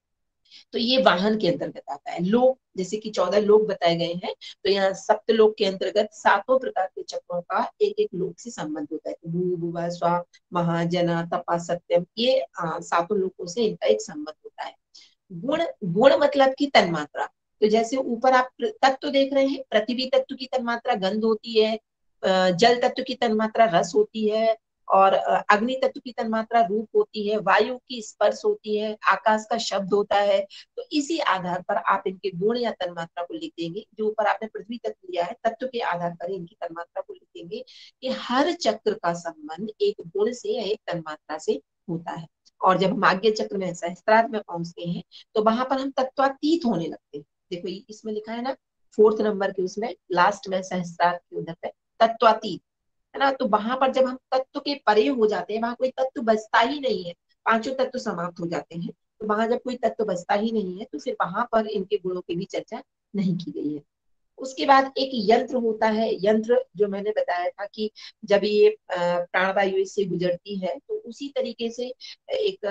तो ये वाहन के अंतर्गत आता है। लोक, जैसे कि 14 लोक बताए गए हैं, तो यहाँ सप्तलोक के अंतर्गत सातों प्रकार के चक्रों का एक एक लोक से संबंध होता है। तो भू भुवा स्वा महाजना तपा सत्यम, ये सातों लोकों से इनका एक संबंध होता है। गुण, गुण मतलब की तन्मात्रा। तो जैसे ऊपर आप तत्व देख रहे हैं, पृथ्वी तत्व की तन्मात्रा गंध होती है, जल तत्व की तन्मात्रा रस होती है, और अग्नि तत्व की तन्मात्रा रूप होती है, वायु की स्पर्श होती है, आकाश का शब्द होता है। तो इसी आधार पर आप इनके गुण या तन्मात्रा को लिख देंगे। जो ऊपर आपने पृथ्वी तत्व लिया है, तत्व के आधार पर इनकी तन्मात्रा को लिख देंगे कि हर चक्र का संबंध एक गुण से या एक तन्मात्रा से होता है। और जब हम आज्ञा चक्र में सहस्त्रार्थ में पहुंचते हैं, तो वहां पर हम तत्वातीत होने लगते हैं। देखो इसमें लिखा है ना, फोर्थ नंबर के उसमें लास्ट में सहस्त्रार्थ के उधर पे तत्वातीत, है ना। तो वहां पर जब हम तत्व के परे हो जाते हैं, वहां कोई तत्व बचता ही नहीं है, पांचों तत्व समाप्त हो जाते हैं। तो वहां जब कोई तत्व बचता ही नहीं है, तो फिर वहां पर इनके गुणों की भी चर्चा नहीं की गई है। उसके बाद एक यंत्र होता है। यंत्र जो मैंने बताया था कि जब ये प्राणवायु इससे गुजरती है, तो उसी तरीके से एक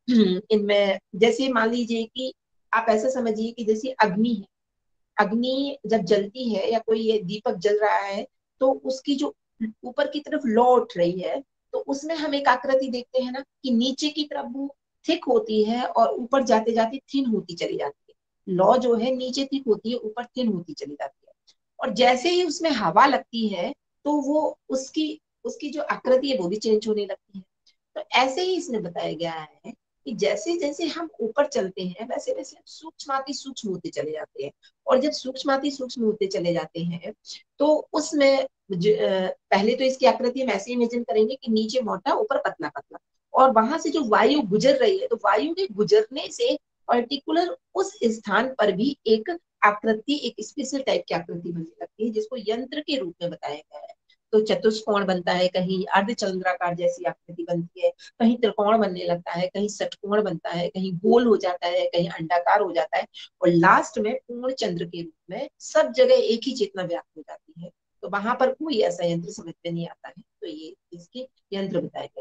इनमें जैसे मान लीजिए कि आप ऐसा समझिए कि जैसे अग्नि है, अग्नि जब जलती है या कोई ये दीपक जल रहा है, तो उसकी जो ऊपर की तरफ लौ उठ रही है, तो उसमें हम एक आकृति देखते हैं ना कि नीचे की तरफ वो थिक होती है और ऊपर जाते जाते थिन होती चली जाती है। लौ जो है नीचे थिक होती है, ऊपर थिन होती चली जाती है। और जैसे ही उसमें हवा लगती है, तो वो उसकी उसकी जो आकृति है वो भी चेंज होने लगती है। तो ऐसे ही इसमें बताया गया है कि जैसे जैसे हम ऊपर चलते हैं, वैसे वैसे सूक्ष्माति सूक्ष्म होते चले जाते हैं। और जब सूक्ष्माति सूक्ष्म होते चले जाते हैं, तो उसमें पहले तो इसकी आकृति हम ऐसे इमेजिन करेंगे कि नीचे मोटा ऊपर पतला पतला, और वहां से जो वायु गुजर रही है, तो वायु के गुजरने से पर्टिकुलर उस स्थान पर भी एक आकृति, एक स्पेशल टाइप की आकृति बनने लगती है, जिसको यंत्र के रूप में बताया गया है। तो चतुष्कोण बनता है, कहीं अर्धचंद्राकार जैसी आकृति बनती है, कहीं त्रिकोण बनने लगता है, कहीं षटकोण बनता है, कहीं गोल हो जाता है, कहीं अंडाकार हो जाता है, और लास्ट में पूर्ण चंद्र के रूप में सब जगह एक ही चेतना व्याप्त हो जाती है। तो वहां पर कोई ऐसा यंत्र समझ में नहीं आता है। तो ये इसके यंत्र बताए गए हैं।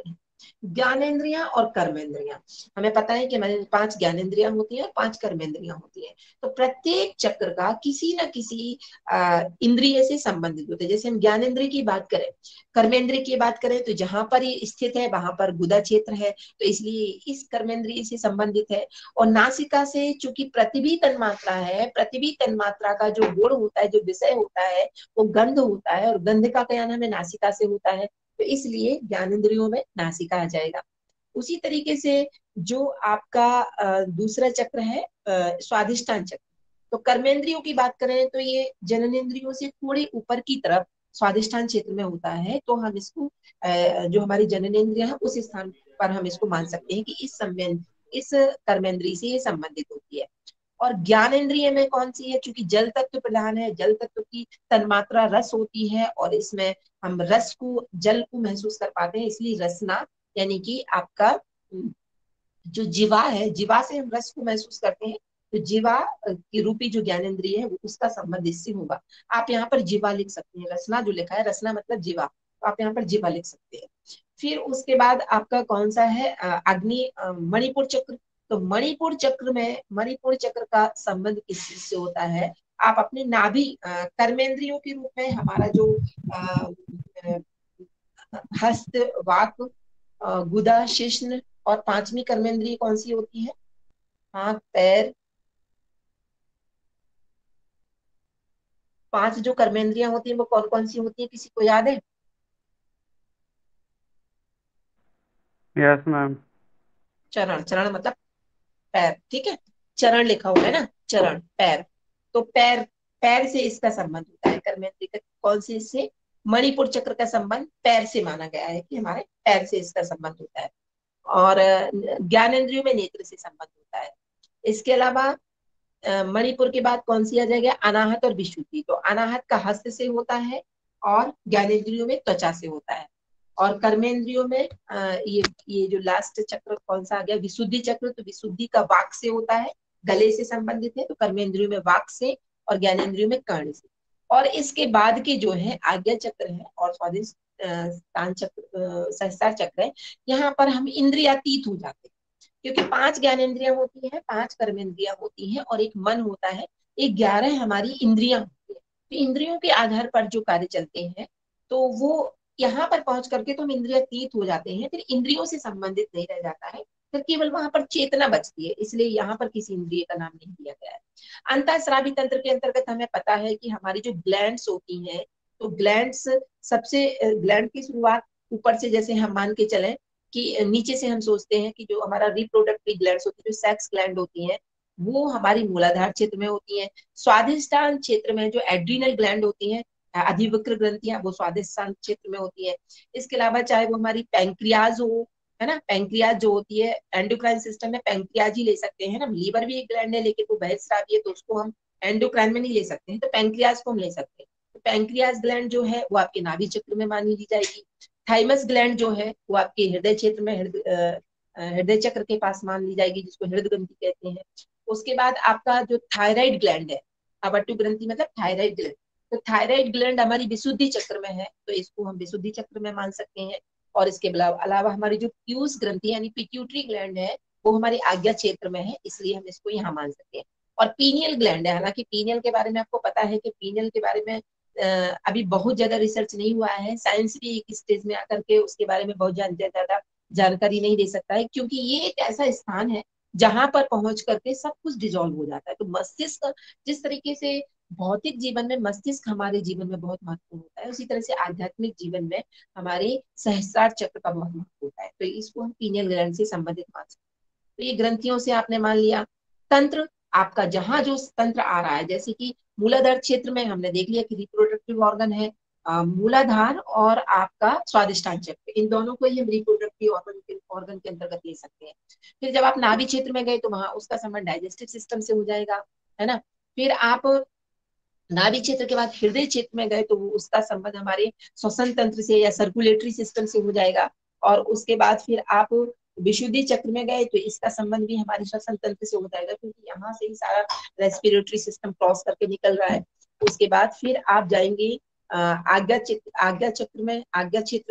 ज्ञानेंद्रियां और कर्मेंद्रियां, हमें पता है कि हमारे 5 ज्ञानेंद्रियां होती हैं और 5 कर्मेंद्रियां होती हैं। तो प्रत्येक चक्र का किसी न किसी इंद्रिय से संबंधित होता है। जैसे हम ज्ञानेंद्रिय की बात करें, कर्मेंद्रिय की बात करें, तो जहां पर ये स्थित है वहां पर गुदा क्षेत्र है, तो इसलिए इस कर्मेंद्रिय से संबंधित है। और नासिका से चूंकि पृथ्वी तन्मात्रा है, पृथ्वी तन्मात्रा का जो गुण होता है, जो विषय होता है, वो गंध होता है, और गंध का क्या नाम है, नासिका से होता है, तो इसलिए ज्ञानेंद्रियों में नासिका आ जाएगा। उसी तरीके से जो आपका दूसरा चक्र है स्वादिष्टान चक्र, तो कर्मेंद्रियों की बात करें तो ये जननेंद्रियों से थोड़ी ऊपर की तरफ स्वादिष्टान क्षेत्र में होता है, तो हम इसको जो हमारी जननेंद्रिय है उस स्थान पर हम इसको मान सकते हैं कि इस कर्मेंद्रिय से ये संबंधित होती है। और ज्ञानेंद्रिय में कौन सी है, क्योंकि जल तत्व प्रधान है, जल तत्व की तन्मात्रा रस होती है, और इसमें हम रस को, जल को महसूस कर पाते हैं, इसलिए रसना, यानी कि आपका जो जीवा है, जीवा से हम रस को महसूस करते हैं, तो जीवा की रूपी जो ज्ञानेंद्रिय है उसका संबंध इससे होगा। आप यहाँ पर जीवा लिख सकते हैं, रसना जो लिखा है, रसना मतलब जीवा, तो आप यहाँ पर जीवा लिख सकते हैं। फिर उसके बाद आपका कौन सा है, अग्नि, मणिपुर चक्र। तो मणिपुर चक्र का संबंध किस चीज से होता है, आप अपने नाभि, कर्मेंद्रियों के रूप में हमारा जो अ, अ, हस्त, वाक, गुदा, शिश्न, और 5वीं कर्मेंद्रिय कौन सी होती है, हाथ पैर। 5 जो कर्मेंद्रियां होती है वो कौन कौन सी होती है, किसी को याद है?
Yes ma'am.
चरण, चरण मतलब पैर, ठीक है, चरण लिखा हुआ है ना, चरण पैर। तो पैर, पैर से इसका संबंध होता है कर्मेंद्रिय का, कौन से इससे, मणिपुर चक्र का संबंध पैर से माना गया है कि हमारे पैर से इसका संबंध होता है। और ज्ञानेंद्रियों में नेत्र से संबंध होता है। इसके अलावा मणिपुर के बाद कौन सी आ जाएगा, अनाहत और विशुद्धि। तो अनाहत का हस्त से होता है, और ज्ञानेंद्रियों में त्वचा से होता है। और कर्मेंद्रियों में ये जो लास्ट चक्र कौन सा आ गया, विशुद्धि चक्र, तो विशुद्धि का वाक से होता है, गले से संबंधित है, तो कर्मेंद्रियों में वाक से, और ज्ञानेंद्रियों में कर्ण से। और इसके बाद के जो है आज्ञा चक्र है और स्वादिष्टान चक्र, सहस्त्रार चक्र है, यहाँ पर हम इंद्रियातीत हो जाते हैं, क्योंकि 5 ज्ञानेंद्रियां होती हैं, 5 कर्मेंद्रियां होती हैं, और एक मन होता है, एक 11 हमारी इंद्रियां होती है। तो इंद्रियों के आधार पर जो कार्य चलते हैं, तो वो यहाँ पर पहुंच करके तो हम इंद्रियातीत हो जाते हैं, फिर इंद्रियों से संबंधित नहीं रह जाता है, फिर केवल वहां पर चेतना बचती है, इसलिए यहाँ पर किसी इंद्रिय का नाम नहीं दिया गया है। अंतःस्रावी तंत्र के अंतर्गत हमें पता है कि हमारी जो ग्लैंड्स होती हैं, तो ग्लैंड्स, सबसे ग्लैंड की शुरुआत ऊपर से, जैसे हम मान के चले कि नीचे से हम सोचते हैं कि जो हमारा रिप्रोडक्टिव ग्लैंड्स होती है, जो सेक्स ग्लैंड होती हैं, वो हमारी मूलाधार क्षेत्र में होती हैं। स्वादिष्टान क्षेत्र में जो एड्रीनल ग्लैंड होती हैं, अधिवक्र ग्रंथियां, वो स्वादिष्टान क्षेत्र में होती है। इसके अलावा चाहे वो हमारी पैंक्रियाज हो, है ना, पैंक्रियाज जो होती है, एंडोक्राइन सिस्टम में पैंक्रियाज ही ले सकते हैं ना, लीवर भी एक ग्लैंड है लेकिन वो बहिस्रावी है, तो उसको हम एंडोक्राइन में नहीं ले सकते हैं, तो पैंक्रियाज को हम ले सकते हैं। तो पैंक्रियाज ग्लैंड जो है वो आपके नाभि चक्र में मानी ली जाएगी। थाइमस ग्लैंड जो है वो आपके हृदय क्षेत्र में, हृदय चक्र के पास मान ली जाएगी, जिसको हृदय ग्रंथि कहते हैं। उसके बाद आपका जो थायराइड ग्लैंड है, अवट्टु ग्रंथि मतलब थायराइड ग्लैंड, तो थायराइड ग्लैंड हमारी विशुद्धि चक्र में है, तो इसको हम विशुद्धि चक्र में मान सकते हैं। और इसके अलावा हमारी जो पीयूष ग्रंथि यानी पिट्यूटरी ग्लैंड है, वो हमारी आज्ञा क्षेत्र में है, इसलिए हम इसको यहाँ मान सकते हैं। और पीनियल ग्लैंड है, हालांकि पीनियल के बारे में आपको पता है कि पीनियल के बारे में अभी बहुत ज्यादा रिसर्च नहीं हुआ है, साइंस भी एक स्टेज में आकर के उसके बारे में बहुत ज्यादा जानकारी नहीं दे सकता है, क्योंकि ये एक ऐसा स्थान है जहां पर पहुंच करके सब कुछ डिजोल्व हो जाता है। तो मस्तिष्क, जिस तरीके से भौतिक जीवन में मस्तिष्क हमारे जीवन में बहुत महत्वपूर्ण होता है, उसी तरह से आध्यात्मिक जीवन में हमारे सहस्त्रार चक्र का बहुत महत्व होता है, तो इसको हम पीनियल ग्लैंड से संबंधित मान सकते हैं। तो ये ग्रंथियों से आपने मान लिया। तंत्र, आपका जहां जो तंत्र आ रहा है, जैसे कि मूलाधार क्षेत्र में हमने देख लिया कि रिप्रोडक्टिव ऑर्गन है, मूलाधार और आपका स्वादिष्टान चक्र, इन दोनों को ही हम रिप्रोडक्टिव ऑर्गन के अंतर्गत ले सकते हैं। फिर जब आप नाभि क्षेत्र में गए तो वहां उसका संबंध डाइजेस्टिव सिस्टम से हो जाएगा, है ना। फिर आप नाभि क्षेत्र के बाद हृदय क्षेत्र में गए तो वो उसका संबंध हमारे श्वसन तंत्र से या सर्कुलेटरी सिस्टम से हो जाएगा। और उसके बाद फिर आप विशुद्धि चक्र में गए तो इसका संबंध भी हमारे श्वसन तंत्र से हो जाएगा, क्योंकि यहाँ से ही सारा रेस्पिरेटरी सिस्टम क्रॉस करके निकल रहा है। उसके बाद फिर आप जाएंगे आज्ञा चक्र में, आज्ञा क्षेत्र में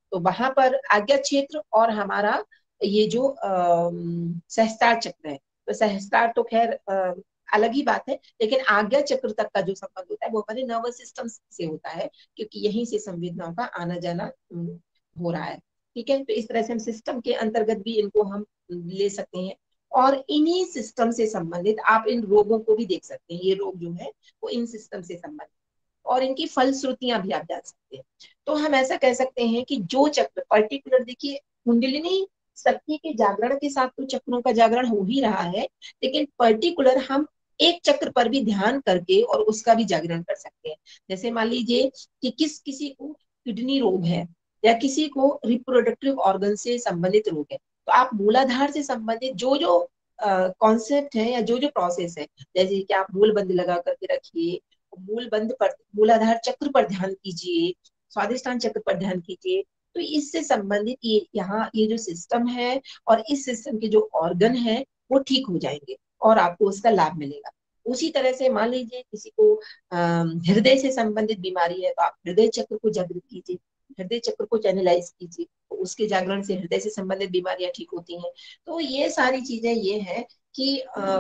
तो वहां पर आज्ञा क्षेत्र और हमारा ये जो सहस्त्रार चक्र है, तो सहस्त्रार तो खैर अलग ही बात है, लेकिन आज्ञा चक्र तक का जो संबंध होता है वो हमारे नर्वस सिस्टम से होता है, क्योंकि यहीं से संवेदनाओं का आना जाना हो रहा है। ठीक है, तो इस तरह से हम सिस्टम के अंतर्गत भी इनको हम ले सकते हैं। और इन्हीं सिस्टम से संबंधित आप इन रोगों को भी देख सकते हैं, ये रोग जो है वो इन सिस्टम से संबंधित, और इनकी फलश्रुतियां भी आप जान सकते हैं। तो हम ऐसा कह सकते हैं कि जो चक्र पर्टिकुलर, देखिए कुंडलिनी शक्ति के जागरण के साथ तो चक्रों का जागरण हो ही रहा है, लेकिन पर्टिकुलर हम एक चक्र पर भी ध्यान करके और उसका भी जागरण कर सकते हैं। जैसे मान लीजिए कि किसी को किडनी रोग है, या किसी को रिप्रोडक्टिव ऑर्गन से संबंधित रोग है, तो आप मूलाधार से संबंधित जो जो कॉन्सेप्ट है या जो जो प्रोसेस है, जैसे कि आप मूल बंद लगा करके रखिए, मूल बंद पर, मूलाधार चक्र पर ध्यान कीजिए, स्वादिष्टान चक्र पर ध्यान कीजिए, तो इससे संबंधित ये यहाँ ये जो सिस्टम है और इस सिस्टम के जो ऑर्गन है वो ठीक हो जाएंगे और आपको उसका लाभ मिलेगा। उसी तरह से मान लीजिए किसी को हृदय से संबंधित बीमारी है, तो आप हृदय चक्र को जागृत कीजिए, हृदय चक्र को चैनलाइज कीजिए, तो उसके जागरण से हृदय से संबंधित बीमारियां ठीक होती हैं। तो ये सारी चीजें ये है कि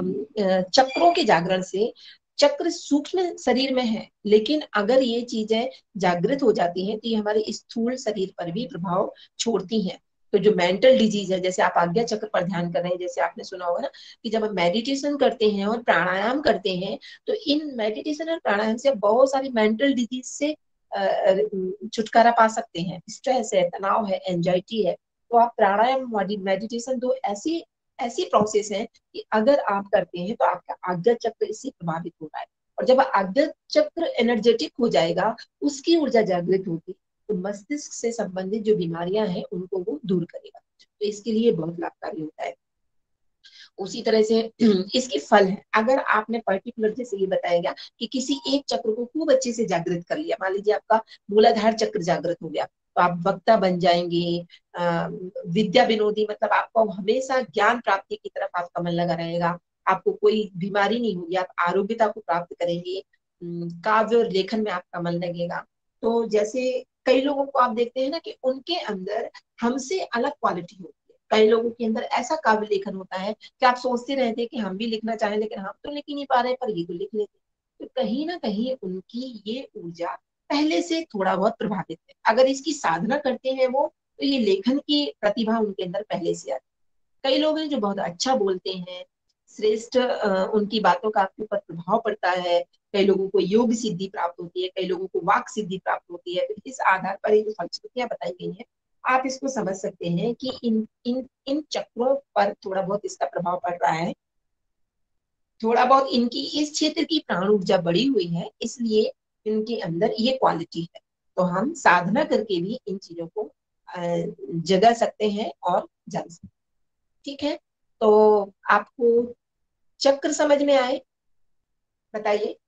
चक्रों के जागरण से, चक्र सूक्ष्म शरीर में है, लेकिन अगर ये चीजें जागृत हो जाती हैं तो ये हमारे स्थूल शरीर पर भी प्रभाव छोड़ती हैं। तो जो मेंटल डिजीज है, जैसे आप आज्ञा चक्र पर ध्यान कर रहे हैं, जैसे आपने सुना होगा ना कि जब हम मेडिटेशन करते हैं और प्राणायाम करते हैं, तो इन मेडिटेशन और प्राणायाम से बहुत सारी मेंटल डिजीज से छुटकारा पा सकते हैं। स्ट्रेस है, तनाव है, एंजाइटी है, तो आप प्राणायाम मेडिटेशन दो ऐसी ऐसी प्रोसेस है कि अगर आप करते हैं तो आपका आज्ञा चक्र इससे प्रभावित होता है। और जब आज्ञा चक्र एनर्जेटिक हो जाएगा, उसकी ऊर्जा जागृत होगी, तो मस्तिष्क से संबंधित जो बीमारियां हैं उनको वो दूर करेगा, तो इसके लिए बहुत लाभकारी होता है। उसी तरह से इसके फल है, अगर आपने पर्टिकुलर जैसे ये बताया गया कि किसी एक चक्र को खूब अच्छे से जागृत कर लिया, मान लीजिए आपका मूलाधार चक्र जागृत हो गया, तो आप वक्ता बन जाएंगे, विद्या विनोदी, मतलब आपको हमेशा ज्ञान प्राप्ति की तरफ आपका मन लगा रहेगा, आपको कोई बीमारी नहीं होगी, आप आरोग्यता को प्राप्त करेंगे, काव्य और लेखन में आपका मन लगेगा। तो जैसे कई लोगों को आप देखते हैं ना कि उनके अंदर हमसे अलग क्वालिटी होती है, कई लोगों के अंदर ऐसा काव्य लेखन होता है कि आप सोचते रहते हैं कि हम भी लिखना चाहें, लेकिन हम तो लिख ही नहीं पा रहे, पर ये तो लिख लेते। तो कहीं ना कहीं उनकी ये ऊर्जा पहले से थोड़ा बहुत प्रभावित है, अगर इसकी साधना करते हैं वो, तो ये लेखन की प्रतिभा उनके अंदर पहले से आती है। कई लोग हैं जो बहुत अच्छा बोलते हैं, श्रेष्ठ उनकी बातों का आपके ऊपर प्रभाव पड़ता है, कई लोगों को योग सिद्धि प्राप्त होती है, कई लोगों को वाक सिद्धि प्राप्त होती है। तो इस आधार पर ये जो फलश्रुतियां बताई गई हैं, आप इसको समझ सकते हैं कि इन इन इन चक्रों पर थोड़ा बहुत इसका प्रभाव पड़ रहा है, थोड़ा बहुत इनकी इस क्षेत्र की प्राण ऊर्जा बढ़ी हुई है, इसलिए इनके अंदर ये क्वालिटी है। तो हम साधना करके भी इन चीजों को जगा सकते हैं और जान सकते हैं। ठीक है, तो आपको चक्र समझ में आए, बताइए।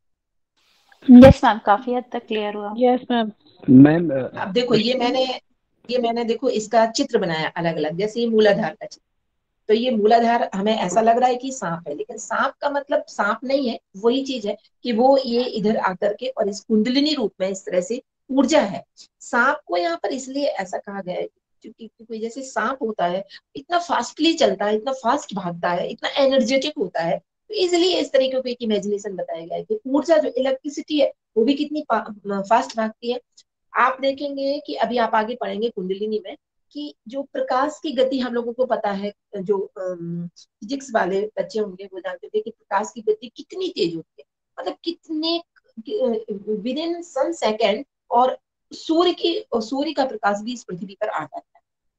यस मैम, काफी हद तक क्लियर हुआ।
Yes ma'am. मैम
अब देखो ये मैंने देखो इसका चित्र बनाया अलग अलग, जैसे ये मूलाधार का चित्र, तो ये मूलाधार हमें ऐसा लग रहा है कि सांप है, लेकिन सांप का मतलब सांप नहीं है, वही चीज है कि वो ये इधर आकर के और इस कुंडलिनी रूप में इस तरह से ऊर्जा है। सांप को यहाँ पर इसलिए ऐसा कहा गया है क्योंकि जैसे सांप होता है, इतना फास्टली चलता है, इतना फास्ट भागता है, इतना एनर्जेटिक होता है, तो इसलिए इस तरीके का एक इमेजिनेशन बताया गया है कि ऊर्जा जो इलेक्ट्रिसिटी है वो भी कितनी फास्ट भागती है। आप देखेंगे कि अभी आप आगे पढ़ेंगे कुंडलिनी में कि जो प्रकाश की गति हम लोगों को पता है, जो फिजिक्स वाले बच्चे होंगे वो जानते होंगे कि प्रकाश की गति कितनी तेज होती है, मतलब कितने विद इन सम सेकेंड, और सूर्य का प्रकाश भी इस पृथ्वी पर आ जाता है।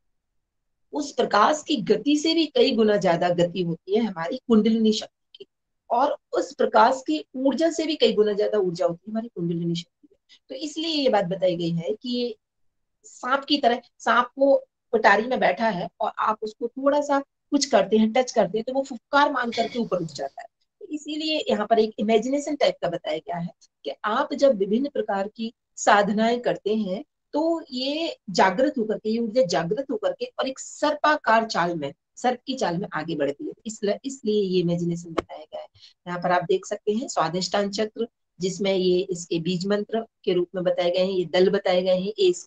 उस प्रकाश की गति से भी कई गुना ज्यादा गति होती है हमारी कुंडलिनी शक्ति की, और उस प्रकाश की ऊर्जा से भी कई गुना ज्यादा ऊर्जा होती है हमारी कुंडलिनी शक्ति में। तो इसलिए ये बात बताई गई है कि सांप की तरह, सांप को पटारी में बैठा है और आप उसको थोड़ा सा कुछ करते हैं, टच करते हैं, तो वो फुफकार मार करके ऊपर उठ जाता है। तो इसीलिए यहाँ पर एक इमेजिनेशन टाइप का बताया गया है कि आप जब विभिन्न प्रकार की साधनाएं करते हैं, तो ये जागृत होकर के, ये ऊर्जा जागृत होकर के और एक सर्पाकार चाल में, सर्प की चाल में आगे बढ़ती है, इसलिए ये इमेजिनेशन बताया गया है। यहाँ पर आप देख सकते हैं स्वादिष्टान चक्र, जिसमें ये इसके बीज मंत्र के रूप में बताए गए हैं, ये दल बताए गए हैं, ये इसका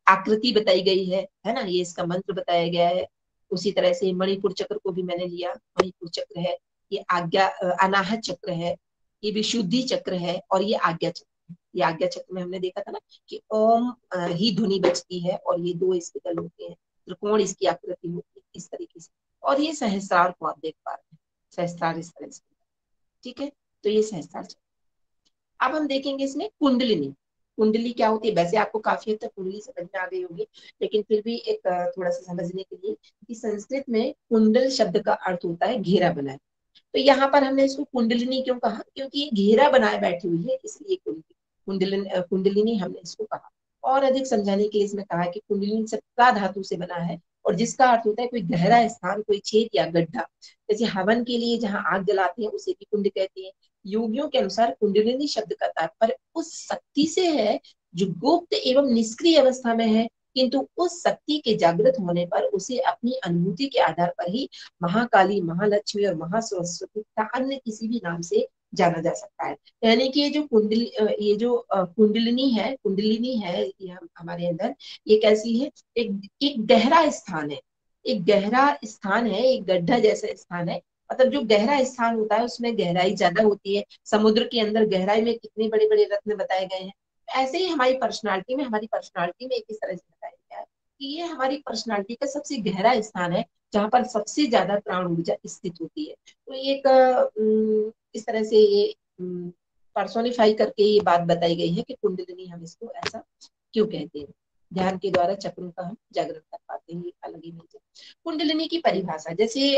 आकृति बताई गई है ना, ये इसका मंत्र बताया गया है। उसी तरह से मणिपुर चक्र को भी मैंने लिया, मणिपुर चक्र है, ये आज्ञा अनाहत चक्र है, ये विशुद्धि चक्र है, और ये आज्ञा चक्र है। ये आज्ञा चक्र में हमने देखा था ना कि ओम ही ध्वनि बजती है और ये दो इसके दल होते हैं, त्रिकोण इसकी आकृति होती है इस तरीके से, और ये सहस्त्रार को आप देख पा रहे हैं, सहस्त्रार इस तरह से, ठीक है। तो ये सहस्त्रार चक्र। अब हम देखेंगे इसमें कुंडलिनी। कुंडली क्या होती है, वैसे आपको काफी हद तक कुंडली समझ में आ गई होगी, लेकिन फिर भी एक थोड़ा सा समझने के लिए कि संस्कृत में कुंडल शब्द का अर्थ होता है घेरा बनाए। तो यहाँ पर हमने इसको कुंडलिनी क्यों कहा, क्योंकि ये घेरा बनाए बैठी हुई है, इसलिए कुंडलिनी हमने इसको कहा। और अधिक समझाने के लिए इसमें कहा है कि कुंडलिनी सप्ता धातु से बना है, और जिसका अर्थ होता है कोई गहरा स्थान, कोई छेद या गड्ढा। जैसे हवन के लिए जहाँ आग जलाते हैं उसे भी कुंड कहते हैं। योगियों के अनुसार कुंडलिनी शब्द का तात्पर्य उस शक्ति से है जो गुप्त एवं निष्क्रिय अवस्था में है, किंतु उस शक्ति के जागृत होने पर उसे अपनी अनुभूति के आधार पर ही महाकाली, महालक्ष्मी और महासरस्वती तथा अन्य किसी भी नाम से जाना जा सकता है। यानी कि ये जो कुंडलिनी है ये हमारे अंदर, ये कैसी है, एक गहरा स्थान है, एक गहरा स्थान है, एक गड्ढा जैसा स्थान है। मतलब जो गहरा स्थान होता है उसमें गहराई ज्यादा होती है। समुद्र के अंदर गहराई में कितने बड़े बड़े रत्न बताए गए हैं, ऐसे ही हमारी पर्सनालिटी में एक इस तरह से बताया गया है कि ये हमारी पर्सनालिटी का सबसे गहरा स्थान है, जहाँ पर सबसे ज्यादा प्राण ऊर्जा स्थित होती है। तो ये एक इस तरह से ये पर्सोनिफाई करके ये बात बताई गई है कि कुंडलिनी हम इसको ऐसा क्यों कहते हैं। ध्यान के द्वारा चक्रों का हम जागरण कर पाते हैं, ये अलग ही नहीं। कुंडलिनी की परिभाषा, जैसे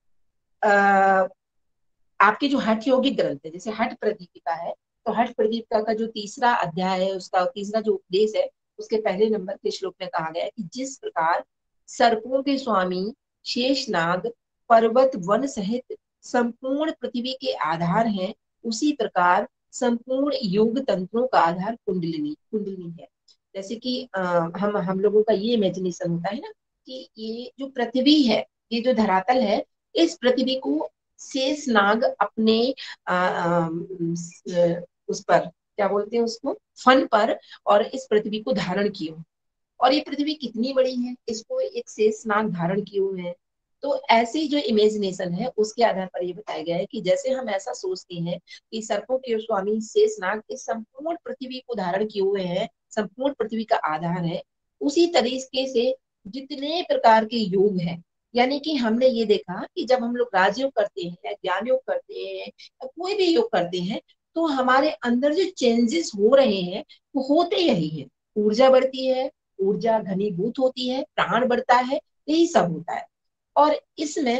आपके जो हठ योगिक ग्रंथ है, जैसे हठ प्रदीपिका है, तो हठ प्रदीपिका का जो तीसरा अध्याय है, उसका तीसरा जो उपदेश है, उसके पहले नंबर के श्लोक में कहा गया है कि जिस प्रकार सर्पों के स्वामी शेषनाग पर्वत वन सहित संपूर्ण पृथ्वी के आधार हैं, उसी प्रकार संपूर्ण योग तंत्रों का आधार कुंडलिनी कुंडलिनी है। जैसे कि हम लोगों का ये इमेजिनेशन होता है ना कि ये जो पृथ्वी है, ये जो धरातल है, इस पृथ्वी को शेष नाग अपने उस पर क्या बोलते हैं उसको, फन पर, और इस पृथ्वी को धारण किए। और ये पृथ्वी कितनी बड़ी है, इसको एक शेष नाग धारण किए हुए हैं। तो ऐसी जो इमेजिनेशन है उसके आधार पर ये बताया गया है कि जैसे हम ऐसा सोचते हैं कि सर्पों के स्वामी शेष नाग इस संपूर्ण पृथ्वी को धारण किए हुए हैं, संपूर्ण पृथ्वी का आधार है, उसी तरीके से जितने प्रकार के योग हैं, यानी कि हमने ये देखा कि जब हम लोग राजयोग करते हैं, ज्ञान योग करते हैं, या कोई भी योग करते हैं, तो हमारे अंदर जो चेंजेस हो रहे हैं वो होते यही है। ऊर्जा बढ़ती है, ऊर्जा घनीभूत होती है, प्राण बढ़ता है, यही सब होता है। और इसमें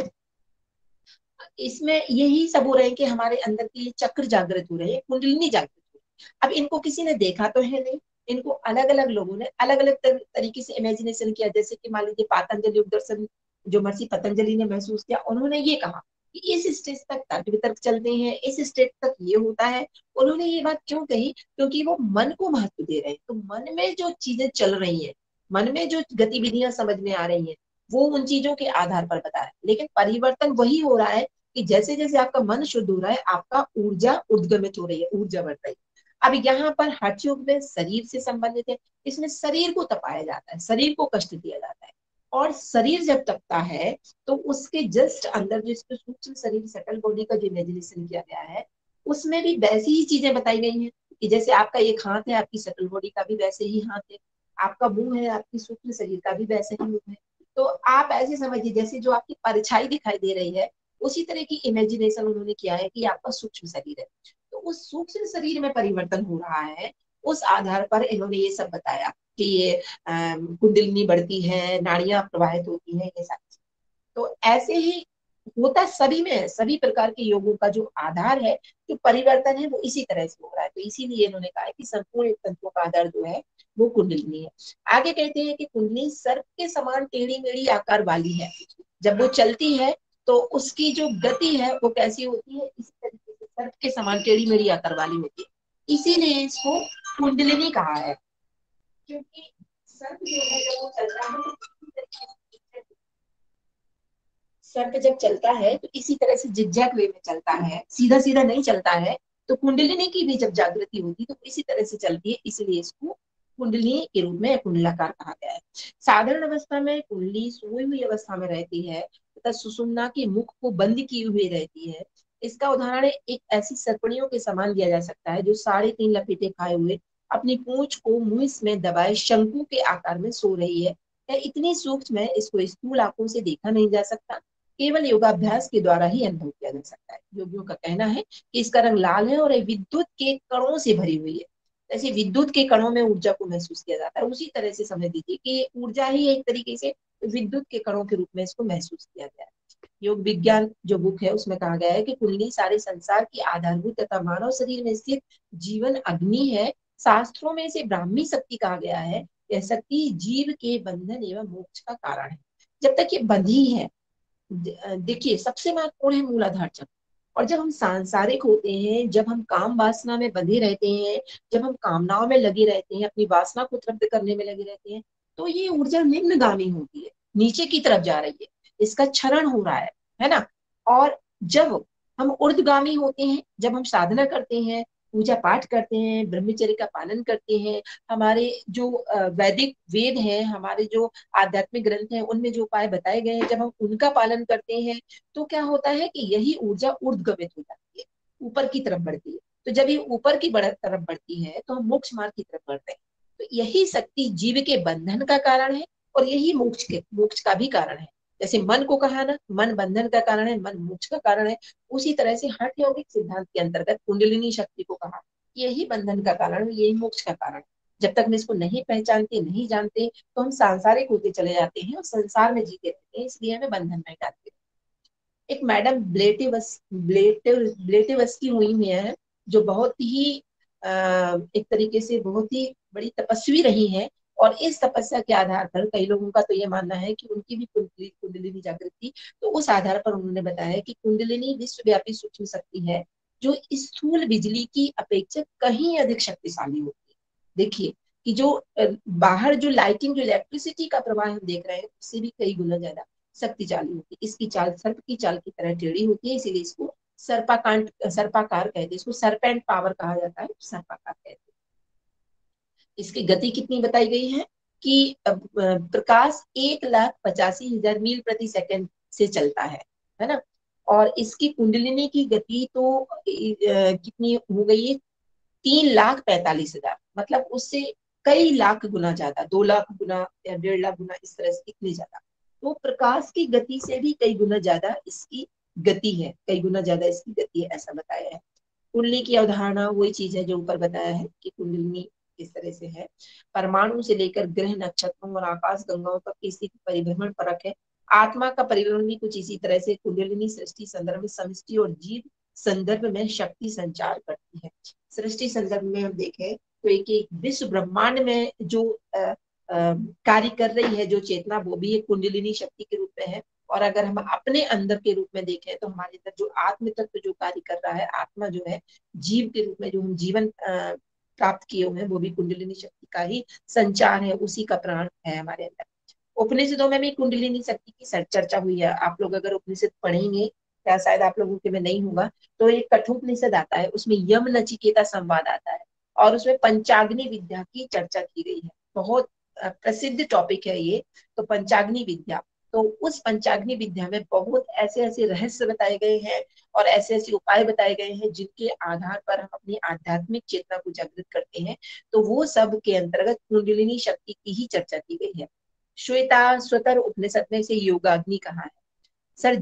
इसमें यही सब हो रहे हैं कि हमारे अंदर के ये चक्र जागृत हो रहे हैं, कुंडलिनी जागृत हो रही है। अब इनको किसी ने देखा तो है नहीं, इनको अलग अलग लोगों ने अलग अलग तरीके से इमेजिनेशन किया। जैसे कि मान लीजिए पातंजलि योग दर्शन जो महर्षि पतंजलि ने महसूस किया, उन्होंने ये कहा कि इस स्टेज तक तर्क वितर्क चलते हैं, इस स्टेज तक ये होता है। उन्होंने ये बात क्यों कही, क्योंकि वो मन को महत्व दे रहे हैं। तो मन में जो चीजें चल रही हैं, मन में जो गतिविधियां समझ में आ रही हैं, वो उन चीजों के आधार पर बता रहे हैं। लेकिन परिवर्तन वही हो रहा है कि जैसे जैसे आपका मन शुद्ध हो रहा है, आपका ऊर्जा उद्गमित हो रही है, ऊर्जा बढ़ रही है। अब यहाँ पर हठ योग में शरीर से संबंधित है, इसमें शरीर को तपाया जाता है, शरीर को कष्ट दिया जाता है। और शरीर जब तपता है तो उसके जस्ट अंदर जो इसके सूक्ष्म शरीर सटल बॉडी का जो इमेजिनेशन किया गया है, उसमें भी वैसी ही चीजें बताई गई हैं कि जैसे आपका एक हाथ है, आपकी सटल बॉडी का भी वैसे ही हाथ है, आपका मुंह है, आपकी सूक्ष्म शरीर का भी वैसे ही मुंह है। तो आप ऐसे समझिए जैसे जो आपकी परछाई दिखाई दे रही है, उसी तरह की इमेजिनेशन उन्होंने किया है कि आपका सूक्ष्म शरीर है। तो उस सूक्ष्म शरीर में परिवर्तन हो रहा है, उस आधार पर इन्होंने ये सब बताया कि ये कुंडलिनी बढ़ती है, नाड़ियां प्रवाहित होती है, ये सारी। तो ऐसे ही होता सभी में है, सभी प्रकार के योगों का जो आधार है, जो परिवर्तन है, वो इसी तरह से हो रहा है। तो इसीलिए इन्होंने कहा है कि संपूर्ण तंत्रों का आधार जो है वो कुंडलिनी है। आगे कहते हैं कि कुंडली सर्प के समान टेढ़ी मेढ़ी आकार वाली है। जब वो चलती है तो उसकी जो गति है वो कैसी होती है, इसी तरीके से सर्प के समान टेढ़ी मेढ़ी आकार वाली होती है, इसीलिए इसको कुंडलिनी कहा है। क्योंकि सर्प जो है जब वो चलता है, सर्प जब चलता है तो इसी तरह से जिगजैग वे में चलता है, सीधा सीधा नहीं चलता है। तो कुंडलिनी की भी जब जागृति होती है तो इसी तरह से चलती है, इसलिए इसको कुंडलिनी के रूप में कुंडलाकार कहा गया है। साधारण अवस्था में कुंडली सोई हुई अवस्था में रहती है तथा सुषुम्ना के मुख को बंद किए हुए रहती है। इसका उदाहरण एक ऐसी सर्पणियों के समान दिया जा सकता है जो 3.5 लपेटे खाए हुए अपनी पूंछ को मुंह में दबाए शंकु के आकार में सो रही है। यह इतनी सूक्ष्म है, इसको स्थूल आंखों से देखा नहीं जा सकता, केवल योगाभ्यास के द्वारा ही अनुभव किया जा सकता है। योगियों का कहना है कि इसका रंग लाल है और ये विद्युत के कणों से भरी हुई है। जैसे विद्युत के कणों में ऊर्जा को महसूस किया जाता है, उसी तरह से समझ लीजिए कि ऊर्जा ही एक तरीके से विद्युत के कणों के रूप में इसको महसूस किया गया है। योग विज्ञान जो बुक है उसमें कहा गया है कि कुंडली सारे संसार की आधारभूत तथा मानव शरीर में स्थित जीवन अग्नि है। शास्त्रों में इसे ब्राह्मी शक्ति कहा गया है। यह शक्ति जीव के बंधन एवं मोक्ष का कारण है। जब तक ये बंधी है, देखिए सबसे महत्वपूर्ण है मूलाधार चक्र। और जब हम सांसारिक होते हैं, जब हम काम वासना में बंधे रहते हैं, जब हम कामनाओं में लगे रहते हैं, अपनी वासना को तृप्त करने में लगे रहते हैं, तो ये ऊर्जा निम्नगामी होती है, नीचे की तरफ जा रही है, इसका क्षरण हो रहा है ना। और जब हम ऊर्ध्वगामी होते हैं, जब हम साधना करते हैं, पूजा पाठ करते हैं, ब्रह्मचर्य का पालन करते हैं, हमारे जो वैदिक वेद हैं, हमारे जो आध्यात्मिक ग्रंथ हैं, उनमें जो उपाय बताए गए हैं, जब हम उनका पालन करते हैं, तो क्या होता है कि यही ऊर्जा ऊर्ध्वगमित हो जाती है, ऊपर की तरफ बढ़ती है। तो जब ये ऊपर की तरफ बढ़ती है तो हम मोक्ष मार्ग की तरफ बढ़ते हैं। तो यही शक्ति जीव के बंधन का कारण है और यही मोक्ष का भी कारण है। जैसे मन को कहा ना, मन बंधन का कारण है, मन मोक्ष का कारण है, उसी तरह से हठ यौगिक सिद्धांत के अंतर्गत कुंडलिनी शक्ति को कहा यही बंधन का कारण है, यही मोक्ष का कारण है। जब तक हम इसको नहीं पहचानते, नहीं जानते, तो हम सांसारिक होते चले जाते हैं और संसार में जीते रहते हैं, इसलिए हमें बंधन में डालते हैं। एक मैडम ब्लेटेवस्की हुई है, जो बहुत ही एक तरीके से बहुत ही बड़ी तपस्वी रही हैं। और इस तपस्या के आधार पर कई लोगों का तो ये मानना है कि उनकी भी कुंडलिनी जागृत थी। तो उस आधार पर उन्होंने बताया कि कुंडलिनी विश्वव्यापी सूक्ष्म शक्ति है जो स्थूल बिजली की अपेक्षा कहीं अधिक शक्तिशाली होती है। देखिए कि जो बाहर जो लाइटिंग, जो इलेक्ट्रिसिटी का प्रवाह हम देख रहे हैं, उससे भी कई गुना ज्यादा शक्तिशाली होती है। इसकी चाल सर्प की चाल की तरह टेढ़ी होती है, इसीलिए इसको सर्पाकार कहते हैं, इसको सरपेंट पावर कहा जाता है, सर्पाकार कहते हैं। इसकी गति कितनी बताई गई है कि प्रकाश 1,85,000 मील प्रति सेकंड से चलता है ना। और इसकी कुंडलिनी की गति तो कितनी हो गई है, 3,45,000, मतलब उससे कई लाख गुना ज्यादा, 2 लाख गुना या 1.5 लाख गुना, इस तरह से इतनी ज्यादा। तो प्रकाश की गति से भी कई गुना ज्यादा इसकी गति है, कई गुना ज्यादा इसकी गति है, ऐसा बताया है। कुंडली की अवधारणा वही चीज है जो ऊपर बताया है कि कुंडलिनी किस तरह से है। परमाणु से लेकर ग्रह, नक्षत्रों और आकाश गंगाओं तक किसी परिभ्रमण परक है। आत्मा का परिभ्रमण भी कुछ इसी तरह से कुंडलिनी सृष्टि संदर्भ में समष्टि और जीव संदर्भ में शक्ति संचार करती है। सृष्टि संदर्भ में हम देखें तो एक विश्व ब्रह्मांड में जो कार्य कर रही है जो चेतना, वो भी एक कुंडलिनी शक्ति के रूप में है। और अगर हम अपने अंदर के रूप में देखें तो हमारे अंदर जो आत्म तत्व जो कार्य कर रहा है, आत्मा जो है, जीव के रूप में जो हम जीवन प्राप्त किए हुए हैं, वो भी कुंडलिनी शक्ति का ही संचार है, उसी का प्राण है हमारे अंदर। उपनिषदों में भी कुंडलिनी शक्ति की चर्चा हुई है। आप लोग अगर उपनिषद पढ़ेंगे, या शायद आप लोगों के में नहीं होगा, तो एक कठोपनिषद आता है, उसमें यम नचिकेता संवाद आता है और उसमें पंचाग्नि विद्या की चर्चा की गई है। बहुत प्रसिद्ध टॉपिक है ये, तो पंचाग्नि विद्या। तो उस पंचाग्नि विद्या में बहुत ऐसे ऐसे रहस्य बताए गए हैं और ऐसे ऐसे उपाय बताए गए हैं जिनके आधार पर हम अपनी आध्यात्मिक चेतना को जागृत करते हैं। तो वो सब के अंतर्गत कुंडलिनी शक्ति की ही चर्चा की गई है। श्वेता स्वतर उपनिषद में इसे योगाग्नि कहा है। सर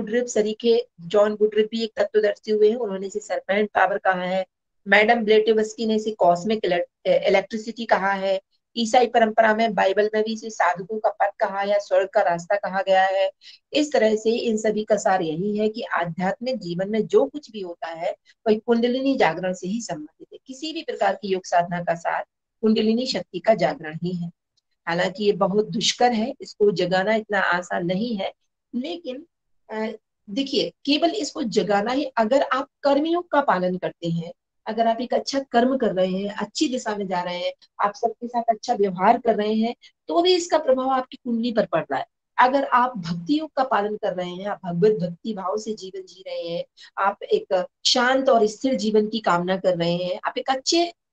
जॉन गुडरिप भी एक तत्वदर्शी हुए हैं, उन्होंने इसे सरपेंट पावर कहा है। मैडम ब्लेटेवस्की ने इसे कॉस्मिक इलेक्ट्रिसिटी कहा है। ईसाई परंपरा में, बाइबल में भी इसे साधुओं का पथ कहा या स्वर्ग का रास्ता कहा गया है। इस तरह से इन सभी का सार यही है कि आध्यात्मिक जीवन में जो कुछ भी होता है वही कुंडलिनी जागरण से ही संबंधित है। किसी भी प्रकार की योग साधना का सार कुंडलिनी शक्ति का जागरण ही है। हालांकि ये बहुत दुष्कर है, इसको जगाना इतना आसान नहीं है, लेकिन देखिए केवल इसको जगाना ही, अगर आप कर्मयोग का पालन करते हैं, अगर आप एक अच्छा कर्म कर रहे हैं, अच्छी दिशा में जा रहे हैं, आप सबके साथ अच्छा व्यवहार कर रहे हैं, तो भी इसका प्रभाव आपकी कुंडली पर पड़ रहा है। अगर आप भक्ति योग का पालन कर रहे हैं, आप भगवत भक्ति भाव से जीवन जी रहे हैं, आप एक शांत और स्थिर जीवन की कामना कर रहे हैं, आप एक अच्छे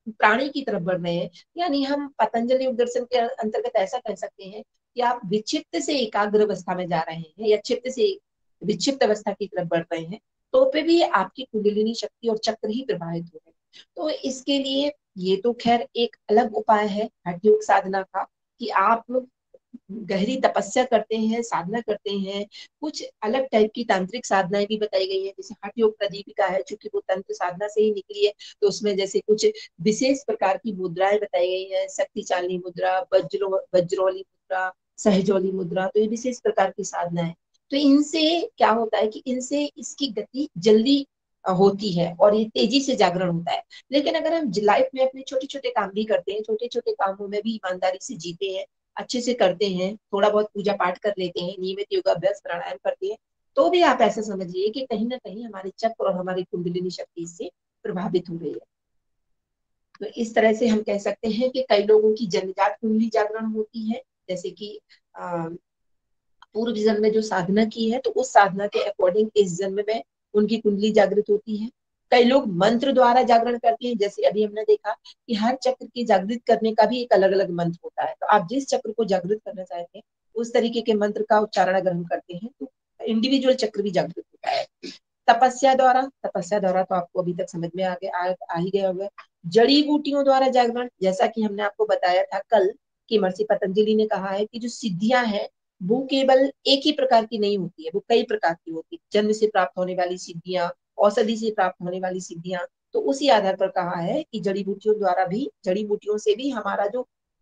प्राणी की तरफ बढ़ रहे हैं। यानी हम पतंजलि योग दर्शन के अंतर्गत ऐसा कह सकते हैं कि आप विक्षिप्त से एकाग्र अवस्था में जा रहे हैं, या चित्त से विक्षिप्त अवस्था की तरफ बढ़ रहे हैं, तो पे भी आपकी कुंडलिनी शक्ति और चक्र ही प्रभावित हो रहे हैं। तो इसके लिए ये तो खैर एक अलग उपाय है हठ योग साधना का, कि आप गहरी तपस्या करते हैं, साधना करते हैं। कुछ अलग टाइप की तांत्रिक साधनाएं भी बताई गई है, जैसे हठ योग प्रदीपिका है, चूंकि वो तंत्र साधना से ही निकली है, तो उसमें जैसे कुछ विशेष प्रकार की मुद्राएं बताई गई है, शक्ति चालनी मुद्रा, वज्रोली मुद्रा, सहजोली मुद्रा, तो ये विशेष प्रकार की साधना है। तो इनसे क्या होता है कि इनसे इसकी गति जल्दी होती है और ये तेजी से जागरण होता है। लेकिन अगर हम लाइफ में अपने छोटे छोटे काम भी करते हैं, छोटे छोटे कामों में भी ईमानदारी से जीते हैं, अच्छे से करते हैं, थोड़ा बहुत पूजा पाठ कर लेते हैं, नियमित योगाभ्यास प्राणायाम करते हैं, तो भी आप ऐसा समझिए कि कहीं ना कहीं हमारे चक्र और हमारी कुंडलिनी शक्ति इससे प्रभावित हो रही है। तो इस तरह से हम कह सकते हैं कि कई लोगों की जन्मजात कुंडली जागरण होती है, जैसे कि पूर्व जन्म में जो साधना की है, तो उस साधना के अकॉर्डिंग इस जन्म में उनकी कुंडली जागृत होती है। कई लोग मंत्र द्वारा जागरण करते हैं, जैसे अभी हमने देखा कि हर चक्र की जागृत करने का भी एक अलग अलग मंत्र होता है। तो आप जिस चक्र को जागृत करना चाहते हैं उस तरीके के मंत्र का उच्चारण अगर हम करते हैं तो इंडिविजुअल चक्र भी जागृत होता है। तपस्या द्वारा तो आपको अभी तक समझ में आ ही गया होगा। जड़ी बूटियों द्वारा जागरण, जैसा कि हमने आपको बताया था कल कि महर्षि पतंजलि ने कहा है कि जो सिद्धियां हैं वो केवल एक ही प्रकार की नहीं होती है, वो कई प्रकार की होती है। जन्म से प्राप्त होने वाली सिद्धियां, औषधि से प्राप्त होने वाली सिद्धियां, तो उसी आधार पर कहा है कि जड़ी बूटियों से भी हमारा जो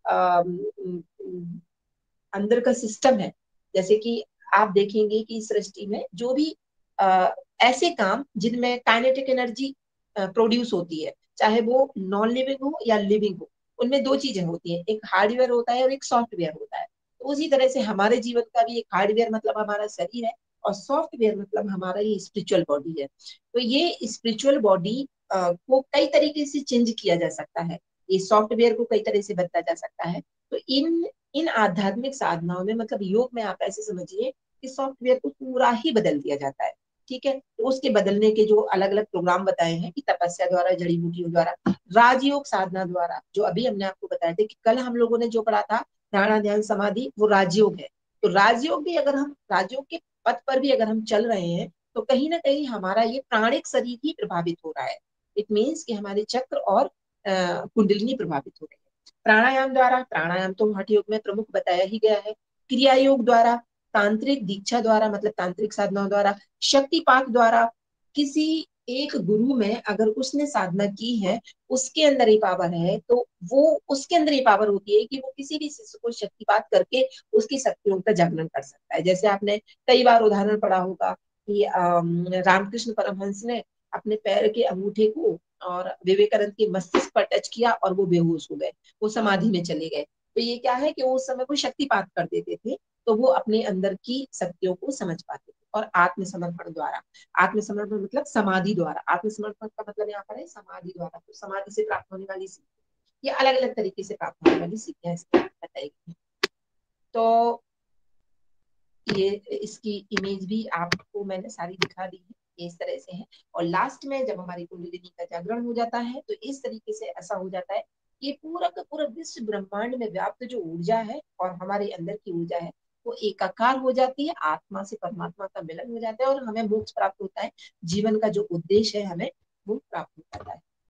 अंदर का सिस्टम है, जैसे कि आप देखेंगे कि सृष्टि में जो भी आ, ऐसे काम जिनमें काइनेटिक एनर्जी प्रोड्यूस होती है, चाहे वो नॉन लिविंग हो या लिविंग हो, उनमें दो चीजें होती हैं, एक हार्डवेयर होता है और एक सॉफ्टवेयर होता है। तो उसी तरह से हमारे जीवन का भी एक हार्डवेयर मतलब हमारा शरीर है, और सॉफ्टवेयर मतलब हमारा ये स्पिरिचुअल बॉडी है। तो ये स्पिरिचुअल बॉडी को कई तरीके से चेंज किया जा सकता है, ये सॉफ्टवेयर को कई तरह से बदला जा सकता है। तो इन इन आध्यात्मिक साधनाओं में, मतलब योग में, आप ऐसे समझिए कि सॉफ्टवेयर को पूरा ही बदल दिया जाता है। ठीक है, तो उसके बदलने के जो अलग अलग प्रोग्राम बताए हैं कि तपस्या द्वारा, जड़ी बूटियों द्वारा, राजयोग साधना द्वारा, जो अभी हमने आपको बताया था कि कल हम लोगों ने जो पढ़ा था धारणा ध्यान समाधि, वो राजयोग है। तो राजयोग भी, अगर हम राजयोग के पथ पर भी अगर हम चल रहे हैं, तो कहीं ना कहीं हमारा ये प्राणिक शरीर ही प्रभावित हो रहा है। इट मीन्स कि हमारे चक्र और कुंडलिनी प्रभावित हो रही है। प्राणायाम द्वारा, प्राणायाम तो हठ योग में प्रमुख बताया ही गया है। क्रिया योग द्वारा, तांत्रिक दीक्षा द्वारा, मतलब तांत्रिक साधनाओं द्वारा, शक्तिपात द्वारा, किसी एक गुरु में अगर उसने साधना की है, उसके अंदर ये पावर है, तो वो उसके अंदर ये पावर होती है कि वो किसी भी शिष्य को शक्तिपात करके उसकी शक्तियों का जागरण कर सकता है। जैसे आपने कई बार उदाहरण पढ़ा होगा कि रामकृष्ण परमहंस ने अपने पैर के अंगूठे को और विवेकानंद के मस्तिष्क पर टच किया और वो बेहोश हो गए, वो समाधि में चले गए। तो ये क्या है कि वो उस समय वो शक्तिपात कर देते थे, तो वो अपने अंदर की शक्तियों को समझ पाते थे। और आत्मसमर्पण द्वारा, आत्मसमर्पण मतलब समाधि द्वारा, आत्मसमर्पण का मतलब यहाँ पर है समाधि द्वारा, तो समाधि से प्राप्त होने वाली सिद्धि, ये अलग अलग तरीके से प्राप्त होने वाली सिद्धियां इसमें बताई गई। तो ये इसकी इमेज भी आपको मैंने सारी दिखा दी है, ये इस तरह से है। और लास्ट में जब हमारी कुंडलिनी का जागरण हो जाता है, तो इस तरीके से ऐसा हो जाता है कि पूरा का पूरा विश्व ब्रह्मांड में व्याप्त जो ऊर्जा है और हमारे अंदर की ऊर्जा है, वो एकाकार हो जाती है, आत्मा से परमात्मा का मिलन हो जाता है और हमें मोक्ष प्राप्त होता है। जीवन का जो उद्देश्य है हमें वो प्राप्त हो जाता है।